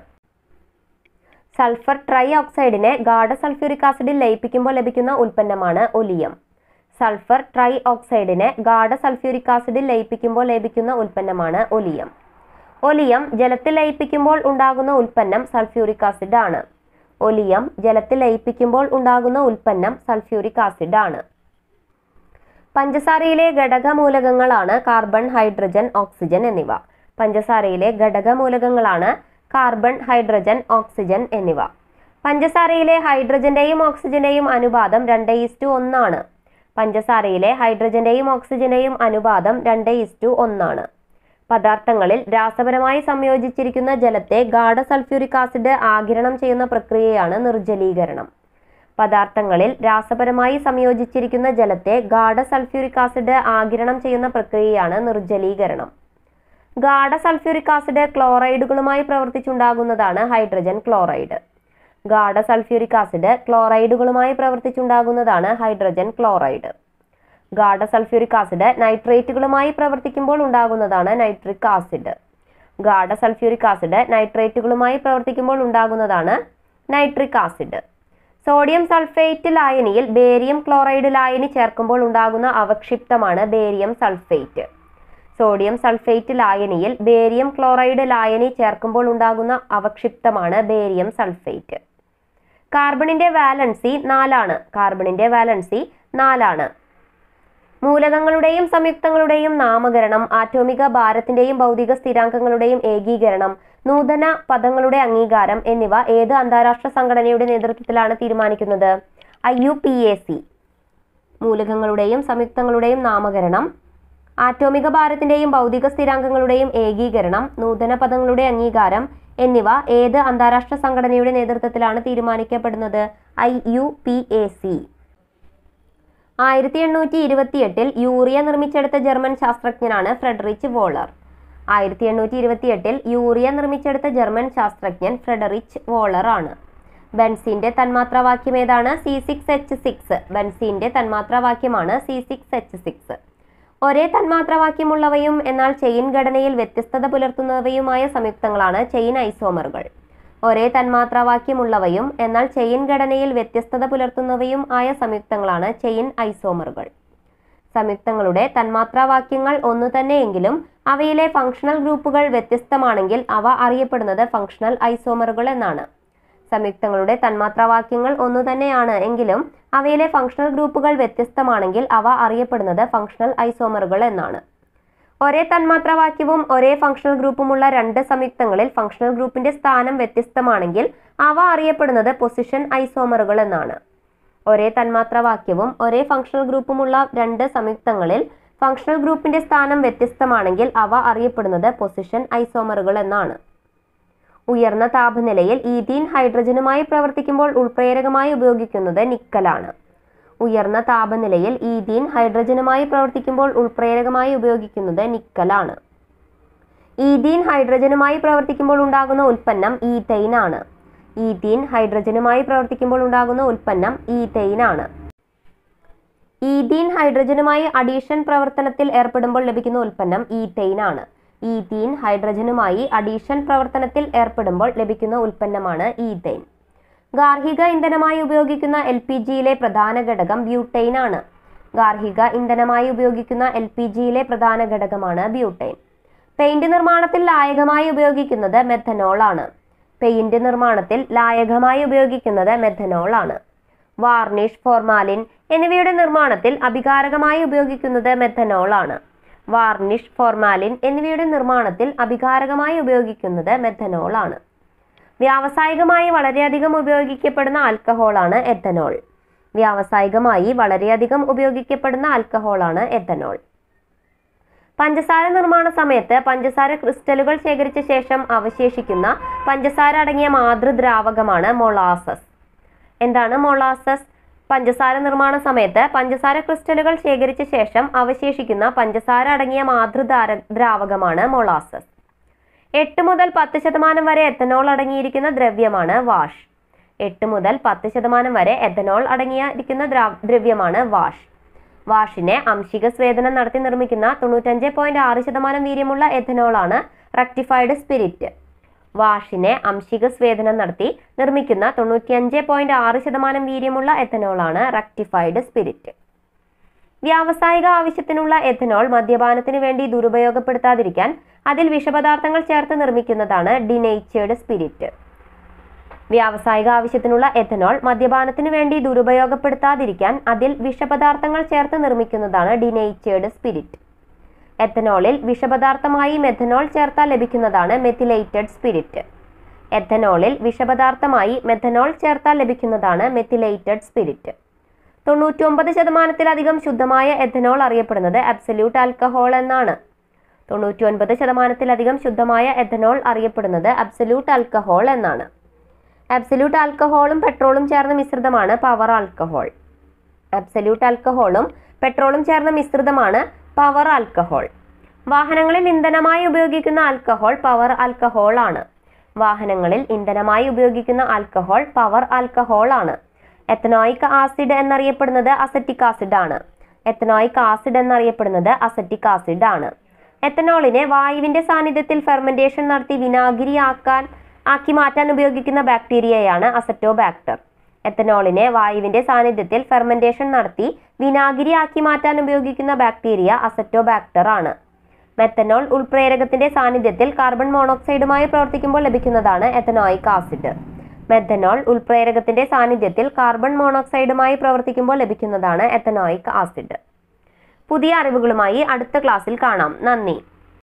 സൾഫർ ട്രൈ ഓക്സൈഡിനെ ഗാഢ സൾഫ്യൂരിക് ആസിഡിൽ ലയിപ്പിക്കുമ്പോൾ ലഭിക്കുന്ന ഉൽപ്പന്നമാണ് ഒലിയം. സൾഫർ ട്രൈ ഓക്സൈഡിനെ ഗാഢ സൾഫ്യൂരിക് ആസിഡിൽ ലയിപ്പിക്കുമ്പോൾ ലഭിക്കുന്ന ഉൽപ്പന്നമാണ് ഒലിയം. ഒലിയം ജലത്തിൽ ലയിപ്പിക്കുമ്പോൾ ഉണ്ടാകുന്ന ഉൽപ്പന്നം സൾഫ്യൂരിക് ആസിഡ് ആണ്. ഒലിയം ജലത്തിൽ ലയിപ്പിക്കുമ്പോൾ ഉണ്ടാകുന്ന ഉൽപ്പന്നം സൾഫ്യൂരിക് ആസിഡ് ആണ്. പഞ്ചസാരയിലെ ഘടകമൂലകങ്ങളാണ് കാർബൺ, ഹൈഡ്രജൻ, ഓക്സിജൻ എന്നിവ. പഞ്ചസാരയിലെ ഘടകമൂലകങ്ങളാണ് കാർബൺ, ഹൈഡ്രജൻ, ഓക്സിജൻ എന്നിവ. പഞ്ചസാരയിലെ ഹൈഡ്രജന്റെയും ഓക്സിജന്റെയും അനുപാതം രണ്ട് ഈസ്റ്റു ഒന്നാണ്. പഞ്ചസാരയിലെ ഹൈഡ്രജന്റെയും ഓക്സിജന്റെയും അനുപാതം രണ്ട് ഈസ്റ്റു ഒന്നാണ്. പദാർത്ഥങ്ങളിൽ രാസപരമായി സംയോജിച്ചിരിക്കുന്ന ജലത്തെ ഗാഢ സൾഫ്യൂരിക് ആസിഡ് ആഗിരണം ചെയ്യുന്ന പ്രക്രിയയാണ് നിർജ്ജലീകരണം. പദാർത്ഥങ്ങളിൽ രാസപരമായി സംയോജിച്ചിരിക്കുന്ന ജലത്തെ ഗാഢ സൾഫ്യൂരിക് ആസിഡ് ആഗിരണം ചെയ്യുന്ന പ്രക്രിയയാണ് നിർജ്ജലീകരണം. ഗാഢ സൾഫ്യൂരിക് ആസിഡ് ക്ലോറൈഡുകളുമായി പ്രവർത്തിച്ചുണ്ടാകുന്നതാണ് ഹൈഡ്രജൻ ക്ലോറൈഡ്. ഗാഢ സൾഫ്യൂരിക് ആസിഡ് ക്ലോറൈഡുകളുമായി പ്രവർത്തിച്ചുണ്ടാകുന്നതാണ് ഹൈഡ്രജൻ ക്ലോറൈഡ്. ഗാഢ സൾഫ്യൂരിക് ആസിഡ് നൈട്രേറ്റുകളുമായി പ്രവർത്തിക്കുമ്പോൾ ഉണ്ടാകുന്നതാണ് നൈട്രിക് ആസിഡ്. ഗാഢ സൾഫ്യൂരിക് ആസിഡ് നൈട്രേറ്റുകളുമായി പ്രവർത്തിക്കുമ്പോൾ ഉണ്ടാകുന്നതാണ് നൈട്രിക് ആസിഡ്. സോഡിയം സൾഫേറ്റ് ലായനിയിൽ ബേരിയം ക്ലോറൈഡ് ലായനി ചേർക്കുമ്പോൾ ഉണ്ടാകുന്ന അവക്ഷിപ്തമാണ് ബേരിയം സൾഫേറ്റ്. സോഡിയം സൾഫേറ്റ് ലായനിയിൽ ബേരിയം ക്ലോറൈഡ് ലായനി ചേർക്കുമ്പോൾ ഉണ്ടാകുന്ന അവക്ഷിപ്തമാണ് ബേരിയം സൾഫേറ്റ്. കാർബണിന്റെ വാലൻസി നാലാണ്. കാർബണിന്റെ വാലൻസി നാലാണ്. മൂലകങ്ങളുടെയും സംയുക്തങ്ങളുടെയും നാമകരണം, ആറ്റോമിക ഭാരത്തിന്റെയും ഭൗതിക സ്ഥിരാങ്കങ്ങളുടെയും ഏകീകരണം, നൂതന പദങ്ങളുടെ അംഗീകാരം എന്നിവ ഏത് അന്താരാഷ്ട്ര സംഘടനയുടെ നേതൃത്വത്തിലാണ് തീരുമാനിക്കുന്നത്? I U P A C. മൂലകങ്ങളുടെയും സംയുക്തങ്ങളുടെയും നാമകരണം, ആറ്റോമിക ഭാരത്തിന്റെയും ഭൗതിക സ്ഥിരാങ്കങ്ങളുടെയും ഏകീകരണം, നൂതന പദങ്ങളുടെ അംഗീകാരം എന്നിവ ഏത് അന്താരാഷ്ട്ര സംഘടനയുടെ നേതൃത്വത്തിലാണ് തീരുമാനിക്കപ്പെടുന്നത്? I U P A C. ആയിരത്തി എണ്ണൂറ്റി ഇരുപത്തി എട്ടിൽ യൂറിയ നിർമ്മിച്ചെടുത്ത ജർമ്മൻ ശാസ്ത്രജ്ഞനാണ് ഫ്രെഡറിച്ച് വോളർ. ആയിരത്തി എണ്ണൂറ്റി ഇരുപത്തി എട്ടിൽ യൂറിയ നിർമ്മിച്ചെടുത്ത ജർമ്മൻ ശാസ്ത്രജ്ഞൻ ഫ്രെഡറിച്ച് വോളർ ആണ്. ബെൻസീന്റെ തന്മാത്രാവാക്യം ഏതാണ്? C six H six. ബെൻസീന്റെ തന്മാത്രാവാക്യമാണ് സി സിക്സ് എച്ച് സിക്സ്. ഒരേ തന്മാത്രാവാക്യമുള്ളവയും എന്നാൽ ചെയിൻ ഘടനയിൽ വ്യത്യസ്തത പുലർത്തുന്നവയുമായ സംയുക്തങ്ങളാണ് ചെയിൻ ഐസോമറുകൾ. ഒരേ തന്മാത്രാവാക്യമുള്ളവയും എന്നാൽ ചെയിൻ ഘടനയിൽ വ്യത്യസ്തത പുലർത്തുന്നവയും ആയ സംയുക്തങ്ങളാണ് ചെയിൻ ഐസോമറുകൾ. സംയുക്തങ്ങളുടെ തന്മാത്രാവാക്യങ്ങൾ ഒന്നു തന്നെയെങ്കിലും അവയിലെ ഫങ്ഷണൽ ഗ്രൂപ്പുകൾ വ്യത്യസ്തമാണെങ്കിൽ അവ അറിയപ്പെടുന്നത് ഫങ്ഷണൽ ഐസോമറുകൾ എന്നാണ്. സംയുക്തങ്ങളുടെ തന്മാത്രാവാക്യങ്ങൾ ഒന്നു തന്നെയാണ് എങ്കിലും അവയിലെ ഫങ്ഷണൽ ഗ്രൂപ്പുകൾ വ്യത്യസ്തമാണെങ്കിൽ അവ അറിയപ്പെടുന്നത് ഫങ്ഷണൽ ഐസോമറുകൾ എന്നാണ്. ഒരേ തന്മാത്രാവാക്യവും ഒരേ ഫങ്ഷണൽ ഗ്രൂപ്പുമുള്ള രണ്ട് സംയുക്തങ്ങളിൽ ഫങ്ഷണൽ ഗ്രൂപ്പിന്റെ സ്ഥാനം വ്യത്യസ്തമാണെങ്കിൽ അവ അറിയപ്പെടുന്നത് പൊസിഷൻ ഐസോമറുകൾ എന്നാണ്. ഒരേ തന്മാത്രാവാക്യവും ഒരേ ഫങ്ഷണൽ ഗ്രൂപ്പുമുള്ള രണ്ട് സംയുക്തങ്ങളിൽ ഫങ്ഷണൽ ഗ്രൂപ്പിന്റെ സ്ഥാനം വ്യത്യസ്തമാണെങ്കിൽ അവ അറിയപ്പെടുന്നത് പൊസിഷൻ ഐസോമറുകൾ എന്നാണ്. ഉയർന്ന താപനിലയിൽ ഈഥീൻ ഹൈഡ്രജനുമായി പ്രവർത്തിക്കുമ്പോൾ ഉൾപ്രേരകമായി ഉപയോഗിക്കുന്നത് നിക്കലാണ്. ഉയർന്ന താപനിലയിൽ ഈഥീൻ ഹൈഡ്രജനുമായി പ്രവർത്തിക്കുമ്പോൾ ഉൾപ്രേരകമായി ഉപയോഗിക്കുന്നത് നിക്കലാണ്. ഈഥീൻ ഹൈഡ്രജനുമായി പ്രവർത്തിക്കുമ്പോൾ ഉണ്ടാകുന്ന ഉൽപ്പന്നം ഈഥൈൻ ആണ്. ഈഥീൻ ഹൈഡ്രജനുമായി പ്രവർത്തിക്കുമ്പോൾ ഉണ്ടാകുന്ന ഉൽപ്പന്നം ഈഥൈൻ ആണ്. ഈഥീൻ ഹൈഡ്രജനുമായി അഡീഷൻ പ്രവർത്തനത്തിൽ ഏർപ്പെടുമ്പോൾ ലഭിക്കുന്ന ഉൽപ്പന്നം ഈഥൈൻ ആണ്. ഈഥീൻ ഹൈഡ്രജനുമായി അഡീഷൻ പ്രവർത്തനത്തിൽ ഏർപ്പെടുമ്പോൾ ലഭിക്കുന്ന ഉൽപ്പന്നമാണ് ഈഥൈൻ. ഗാർഹിക ഇന്ധനമായി ഉപയോഗിക്കുന്ന എൽ പി ജിയിലെ പ്രധാന ഘടകം ബ്യൂട്ടൈൻ ആണ്. ഗാർഹിക ഇന്ധനമായി ഉപയോഗിക്കുന്ന എൽ പി ജിയിലെ പ്രധാന ഘടകമാണ് ബ്യൂട്ടൈൻ. പെയിന്റ് നിർമ്മാണത്തിൽ ലായകമായി ഉപയോഗിക്കുന്നത് മെഥനോൾ ആണ്. പെയിന്റ് നിർമ്മാണത്തിൽ ലായകമായി ഉപയോഗിക്കുന്നത് മെഥനോൾ ആണ്. വാർണിഷ്, ഫോർമാലിൻ എന്നിവയുടെ നിർമ്മാണത്തിൽ അഭികാരകമായി ഉപയോഗിക്കുന്നത് മെഥനോൾ ആണ്. വാർണിഷ്, ഫോർമാലിൻ എന്നിവയുടെ നിർമ്മാണത്തിൽ അഭികാരകമായി ഉപയോഗിക്കുന്നത് മെഥനോൾ ആണ്. വ്യാവസായികമായി വളരെയധികം ഉപയോഗിക്കപ്പെടുന്ന ആൽക്കഹോളാണ് എത്തനോൾ. വ്യാവസായികമായി വളരെയധികം ഉപയോഗിക്കപ്പെടുന്ന ആൽക്കഹോളാണ് എത്തനോൾ. പഞ്ചസാര നിർമ്മാണ സമയത്ത് പഞ്ചസാര ക്രിസ്റ്റലുകൾ ശേഖരിച്ച ശേഷം അവശേഷിക്കുന്ന പഞ്ചസാര അടങ്ങിയ മാതൃദ്രാവകമാണ് മൊളാസസ്. എന്താണ് മൊളാസസ്? പഞ്ചസാര നിർമ്മാണ സമയത്ത് പഞ്ചസാര ക്രിസ്റ്റലുകൾ ശേഖരിച്ച ശേഷം അവശേഷിക്കുന്ന പഞ്ചസാര അടങ്ങിയ മാതൃദ്രാ ദ്രാവകമാണ് മൊളാസസ്. എട്ട് മുതൽ പത്ത് ശതമാനം വരെ എത്തനോൾ അടങ്ങിയിരിക്കുന്ന ദ്രവ്യമാണ് വാഷ്. എട്ട് മുതൽ പത്ത് ശതമാനം വരെ എത്തനോൾ അടങ്ങിയിരിക്കുന്ന ദ്രവ്യമാണ് വാഷ്. വാഷിനെ അംശിക സ്വേദനം നടത്തി നിർമ്മിക്കുന്ന തൊണ്ണൂറ്റഞ്ച് പോയിന്റ് ആറ് ശതമാനം വീര്യമുള്ള എഥനോളാണ് റക്റ്റിഫൈഡ് സ്പിരിറ്റ്. വാഷിനെ അംശിക സ്വേദനം നടത്തി നിർമ്മിക്കുന്ന തൊണ്ണൂറ്റിയഞ്ച് പോയിന്റ് ആറ് ശതമാനം വീര്യമുള്ള എഥനോളാണ് റക്റ്റിഫൈഡ് സ്പിരിറ്റ്. വ്യാവസായിക ആവശ്യത്തിനുള്ള എഥനോൾ മദ്യപാനത്തിന് വേണ്ടി ദുരുപയോഗപ്പെടുത്താതിരിക്കാൻ അതിൽ വിഷപദാർത്ഥങ്ങൾ ചേർത്ത് നിർമ്മിക്കുന്നതാണ് ഡിനേച്ചേർഡ് സ്പിരിറ്റ്. വ്യാവസായിക ആവശ്യത്തിനുള്ള എഥനോൾ മദ്യപാനത്തിന് വേണ്ടി ദുരുപയോഗപ്പെടുത്താതിരിക്കാൻ അതിൽ വിഷപദാർത്ഥങ്ങൾ ചേർത്ത് നിർമ്മിക്കുന്നതാണ് ഡിനേച്ചേർഡ് സ്പിരിറ്റ്. എഥനോളിൽ വിഷപദാർത്ഥമായി മെഥനോൾ ചേർത്താൽ ലഭിക്കുന്നതാണ് മെത്തിലേറ്റഡ് സ്പിരിറ്റ്. എഥനോളിൽ വിഷപദാർത്ഥമായി മെഥനോൾ ചേർത്താൽ ലഭിക്കുന്നതാണ് മെത്തിലേറ്റഡ് സ്പിരിറ്റ്. തൊണ്ണൂറ്റി ഒമ്പത് ശതമാനത്തിലധികം ശുദ്ധമായ എഥനോൾ അറിയപ്പെടുന്നത് അബ്സല്യൂട്ട് ആൽക്കഹോൾ എന്നാണ്. തൊണ്ണൂറ്റി ഒൻപത് ശതമാനത്തിലധികം ശുദ്ധമായ എഥനോൾ അറിയപ്പെടുന്നത് അബ്സല്യൂട്ട് ആൽക്കഹോൾ എന്നാണ്. അബ്സല്യൂട്ട് ആൽക്കഹോളും പെട്രോളും ചേർന്ന മിശ്രിതമാണ് പവർ ആൽക്കഹോൾ. അബ്സല്യൂട്ട് ആൽക്കഹോളും പെട്രോളും ചേർന്ന മിശ്രിതമാണ് പവർ ആൽക്കഹോൾ. വാഹനങ്ങളിൽ ഇന്ധനമായി ഉപയോഗിക്കുന്ന ആൽക്കഹോൾ പവർ ആൽക്കഹോൾ ആണ്. വാഹനങ്ങളിൽ ഇന്ധനമായി ഉപയോഗിക്കുന്ന ആൽക്കഹോൾ പവർ ആൽക്കഹോൾ ആണ്. എത്തനോയിക് ആസിഡ് എന്നറിയപ്പെടുന്നത് അസറ്റിക് ആസിഡ് ആണ്. എത്തനോയിക് ആസിഡ് എന്നറിയപ്പെടുന്നത് അസറ്റിക് ആസിഡ് ആണ്. എത്തനോളിനെ വായുവിന്റെ സാന്നിധ്യത്തിൽ ഫെർമെന്റേഷൻ നടത്തി വിനാഗിരി ആക്കാൻ ആക്കി മാറ്റാൻ ഉപയോഗിക്കുന്ന ബാക്ടീരിയയാണ് അസറ്റോബാക്ടർ. എത്തനോളിനെ വായുവിന്റെ സാന്നിധ്യത്തിൽ ഫെർമെന്റേഷൻ നടത്തി വിനാഗിരി ആക്കി മാറ്റാൻ ഉപയോഗിക്കുന്ന ബാക്ടീരിയ അസറ്റോബാക്ടർ ആണ്. മെത്തനോൾ ഉൾപ്രേരകത്തിന്റെ സാന്നിധ്യത്തിൽ കാർബൺ മോണോക്സൈഡുമായി പ്രവർത്തിക്കുമ്പോൾ ലഭിക്കുന്നതാണ് എത്തനോയിക് ആസിഡ്. മെത്തനോൾ ഉൾപ്രേരകത്തിന്റെ സാന്നിധ്യത്തിൽ കാർബൺ മോണോക്സൈഡുമായി പ്രവർത്തിക്കുമ്പോൾ ലഭിക്കുന്നതാണ് എത്തനോയിക് ആസിഡ്. പുതിയ അറിവുകളുമായി അടുത്ത ക്ലാസ്സിൽ കാണാം. നന്ദി.